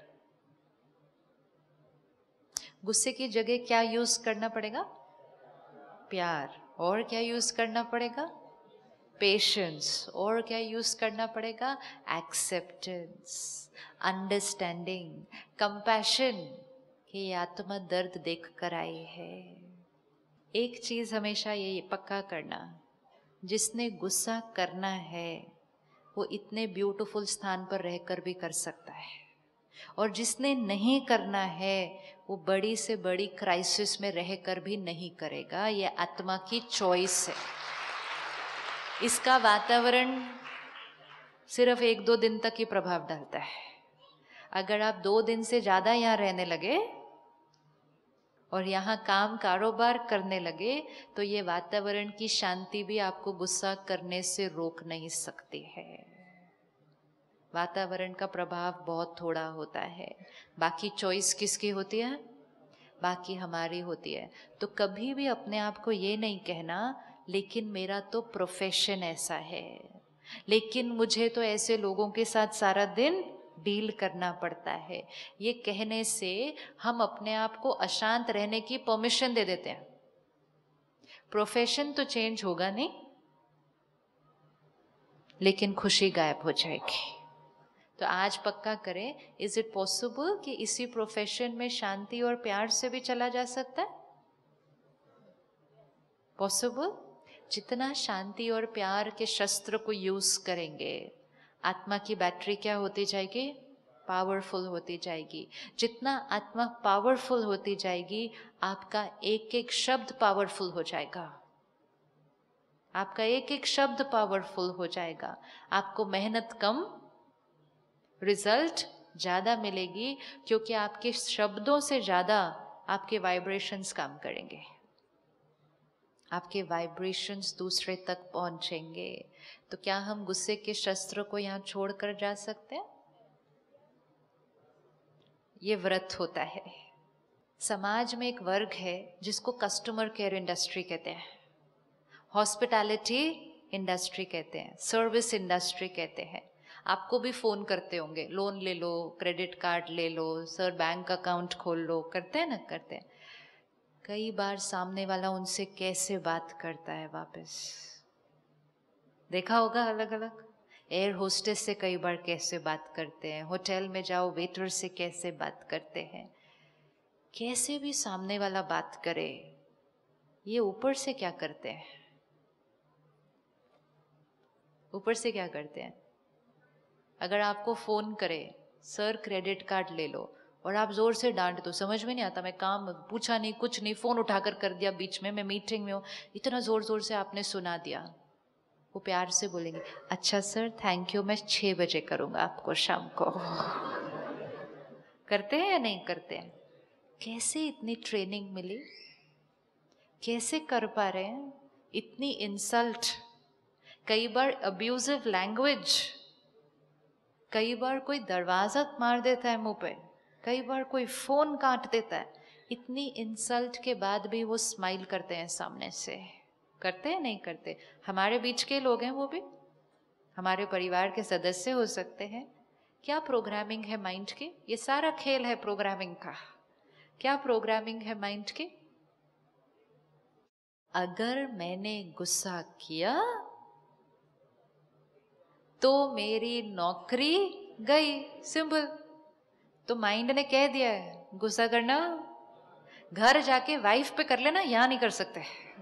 गुस्से की जगह क्या यूज करना पड़ेगा? प्यार। और क्या यूज करना पड़ेगा? पेशेंस। और क्या यूज करना पड़ेगा? एक्सेप्टेंस, अंडरस्टैंडिंग, कंपैशन, कि ये आत्मा दर्द देख कर आई है। एक चीज हमेशा ये पक्का करना, जिसने गुस्सा करना है वो इतने ब्यूटीफुल स्थान पर रहकर भी कर सकता है, और जिसने नहीं करना है वो बड़ी से बड़ी क्राइसिस में रहकर भी नहीं करेगा। ये आत्मा की चॉइस है। इसका वातावरण सिर्फ एक दो दिन तक ही प्रभाव डालता है। अगर आप दो दिन से ज्यादा यहाँ रहने लगे और यहाँ काम कारोबार करने लगे तो ये वातावरण की शांति भी आपको गुस्सा करने से रोक नहीं सकती है। वातावरण का प्रभाव बहुत थोड़ा होता है, बाकी चॉइस किसकी होती है? बाकी हमारी होती है। तो कभी भी अपने आप को ये नहीं कहना लेकिन मेरा तो प्रोफेशन ऐसा है, लेकिन मुझे तो ऐसे लोगों के साथ सारा दिन डील करना पड़ता है। ये कहने से हम अपने आप को अशांत रहने की परमिशन दे देते हैं। प्रोफेशन तो चेंज होगा नहीं, लेकिन खुशी गायब हो जाएगी। तो आज पक्का करें, इज इट पॉसिबल कि इसी प्रोफेशन में शांति और प्यार से भी चला जा सकता है? पॉसिबल। जितना शांति और प्यार के शस्त्र को यूज करेंगे, आत्मा की बैटरी क्या होती जाएगी? पावरफुल होती जाएगी। जितना आत्मा पावरफुल होती जाएगी, आपका एक एक शब्द पावरफुल हो जाएगा। आपका एक एक शब्द पावरफुल हो जाएगा। आपको मेहनत कम, रिजल्ट ज्यादा मिलेगी, क्योंकि आपके शब्दों से ज्यादा आपके वाइब्रेशंस काम करेंगे। आपके वाइब्रेशंस दूसरे तक पहुंचेंगे। तो क्या हम गुस्से के शस्त्र को यहाँ छोड़कर जा सकते हैं? ये व्रत होता है। समाज में एक वर्ग है जिसको कस्टमर केयर इंडस्ट्री कहते हैं, हॉस्पिटैलिटी इंडस्ट्री कहते हैं, सर्विस इंडस्ट्री कहते हैं। आपको भी फोन करते होंगे, लोन ले लो, क्रेडिट कार्ड ले लो, सर बैंक अकाउंट खोल लो, करते हैं ना? करते हैं। कई बार सामने वाला उनसे कैसे बात करता है वापस, देखा होगा अलग अलग। एयर होस्टेस से कई बार कैसे बात करते हैं, होटल में जाओ वेटर से कैसे बात करते हैं। कैसे भी सामने वाला बात करे, ये ऊपर से क्या करते हैं? ऊपर से क्या करते हैं? अगर आपको फोन करे, सर क्रेडिट कार्ड ले लो, और आप जोर से डांट दो, समझ में नहीं आता, मैं काम पूछा नहीं, कुछ नहीं, फोन उठाकर कर दिया बीच में, मैं मीटिंग में हूँ, इतना जोर जोर से आपने सुना दिया, वो प्यार से बोलेंगे अच्छा सर थैंक यू, मैं छह बजे करूंगा आपको शाम को। करते हैं या नहीं करते हैं? कैसे इतनी ट्रेनिंग मिली? कैसे कर पा रहे हैं? इतनी इंसल्ट, कई बार अब्यूजिव लैंग्वेज, कई बार कोई दरवाजा मार देता है मुंह पे, कई बार कोई फोन काट देता है। इतनी इंसल्ट के बाद भी वो स्माइल करते हैं सामने से। करते हैं नहीं करते? हमारे बीच के लोग हैं, वो भी हमारे परिवार के सदस्य हो सकते हैं। क्या प्रोग्रामिंग है माइंड की? ये सारा खेल है प्रोग्रामिंग का। क्या प्रोग्रामिंग है माइंड की? अगर मैंने गुस्सा किया तो मेरी नौकरी गई, सिंपल। तो माइंड ने कह दिया है गुस्सा करना घर जाके वाइफ पे कर लेना, यहां नहीं कर सकते,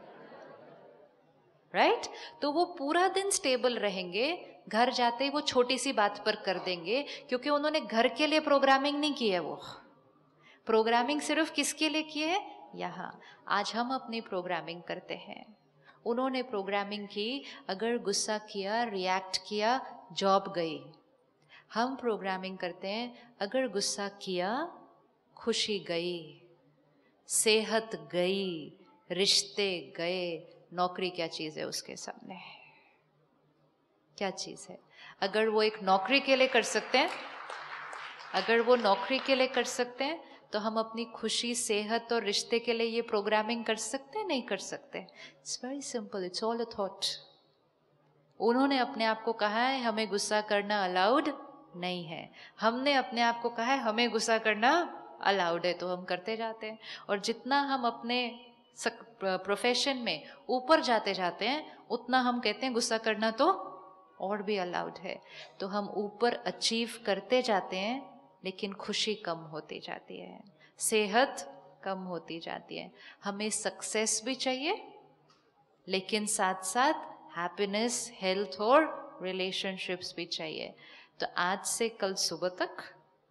राइट right? तो वो पूरा दिन स्टेबल रहेंगे, घर जाते ही वो छोटी सी बात पर कर देंगे, क्योंकि उन्होंने घर के लिए प्रोग्रामिंग नहीं की है। वो प्रोग्रामिंग सिर्फ किसके लिए की है? यहाँ। आज हम अपनी प्रोग्रामिंग करते हैं। उन्होंने प्रोग्रामिंग की, अगर गुस्सा किया, रिएक्ट किया, जॉब गई। हम प्रोग्रामिंग करते हैं, अगर गुस्सा किया, खुशी गई, सेहत गई, रिश्ते गए। नौकरी क्या चीज है उसके सामने? क्या चीज है? अगर वो एक नौकरी के लिए कर सकते हैं, अगर वो नौकरी के लिए कर सकते हैं, तो हम अपनी खुशी, सेहत और रिश्ते के लिए ये प्रोग्रामिंग कर सकते हैं? नहीं कर सकते? It's very simple, it's all a thought. उन्होंने अपने आप को कहा है हमें गुस्सा करना अलाउड नहीं है, हमने अपने आप को कहा है हमें गुस्सा करना अलाउड है, तो हम करते जाते हैं। और जितना हम अपने प्रोफेशन में ऊपर जाते जाते हैं, उतना हम कहते हैं गुस्सा करना तो और भी अलाउड है। तो हम ऊपर अचीव करते जाते हैं, लेकिन खुशी कम होती जाती है, सेहत कम होती जाती है। हमें सक्सेस भी चाहिए, लेकिन साथ साथ हैप्पीनेस, हेल्थ और रिलेशनशिप्स भी चाहिए। तो आज से कल सुबह तक,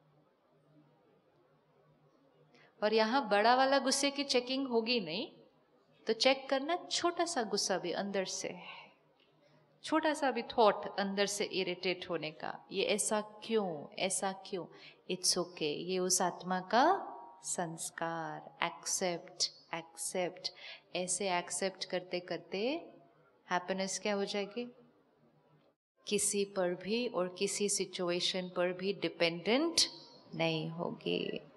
और यहाँ बड़ा वाला गुस्से की चेकिंग होगी नहीं, तो चेक करना छोटा सा गुस्सा भी अंदर से, छोटा सा भी थॉट अंदर से इरिटेट होने का, ये ऐसा क्यों, ऐसा क्यों? इट्स ओके, ये उस आत्मा का संस्कार। Accept, accept. ऐसे एक्सेप्ट करते करते हैप्पीनेस क्या हो जाएगी? किसी पर भी और किसी सिचुएशन पर भी डिपेंडेंट नहीं होगी।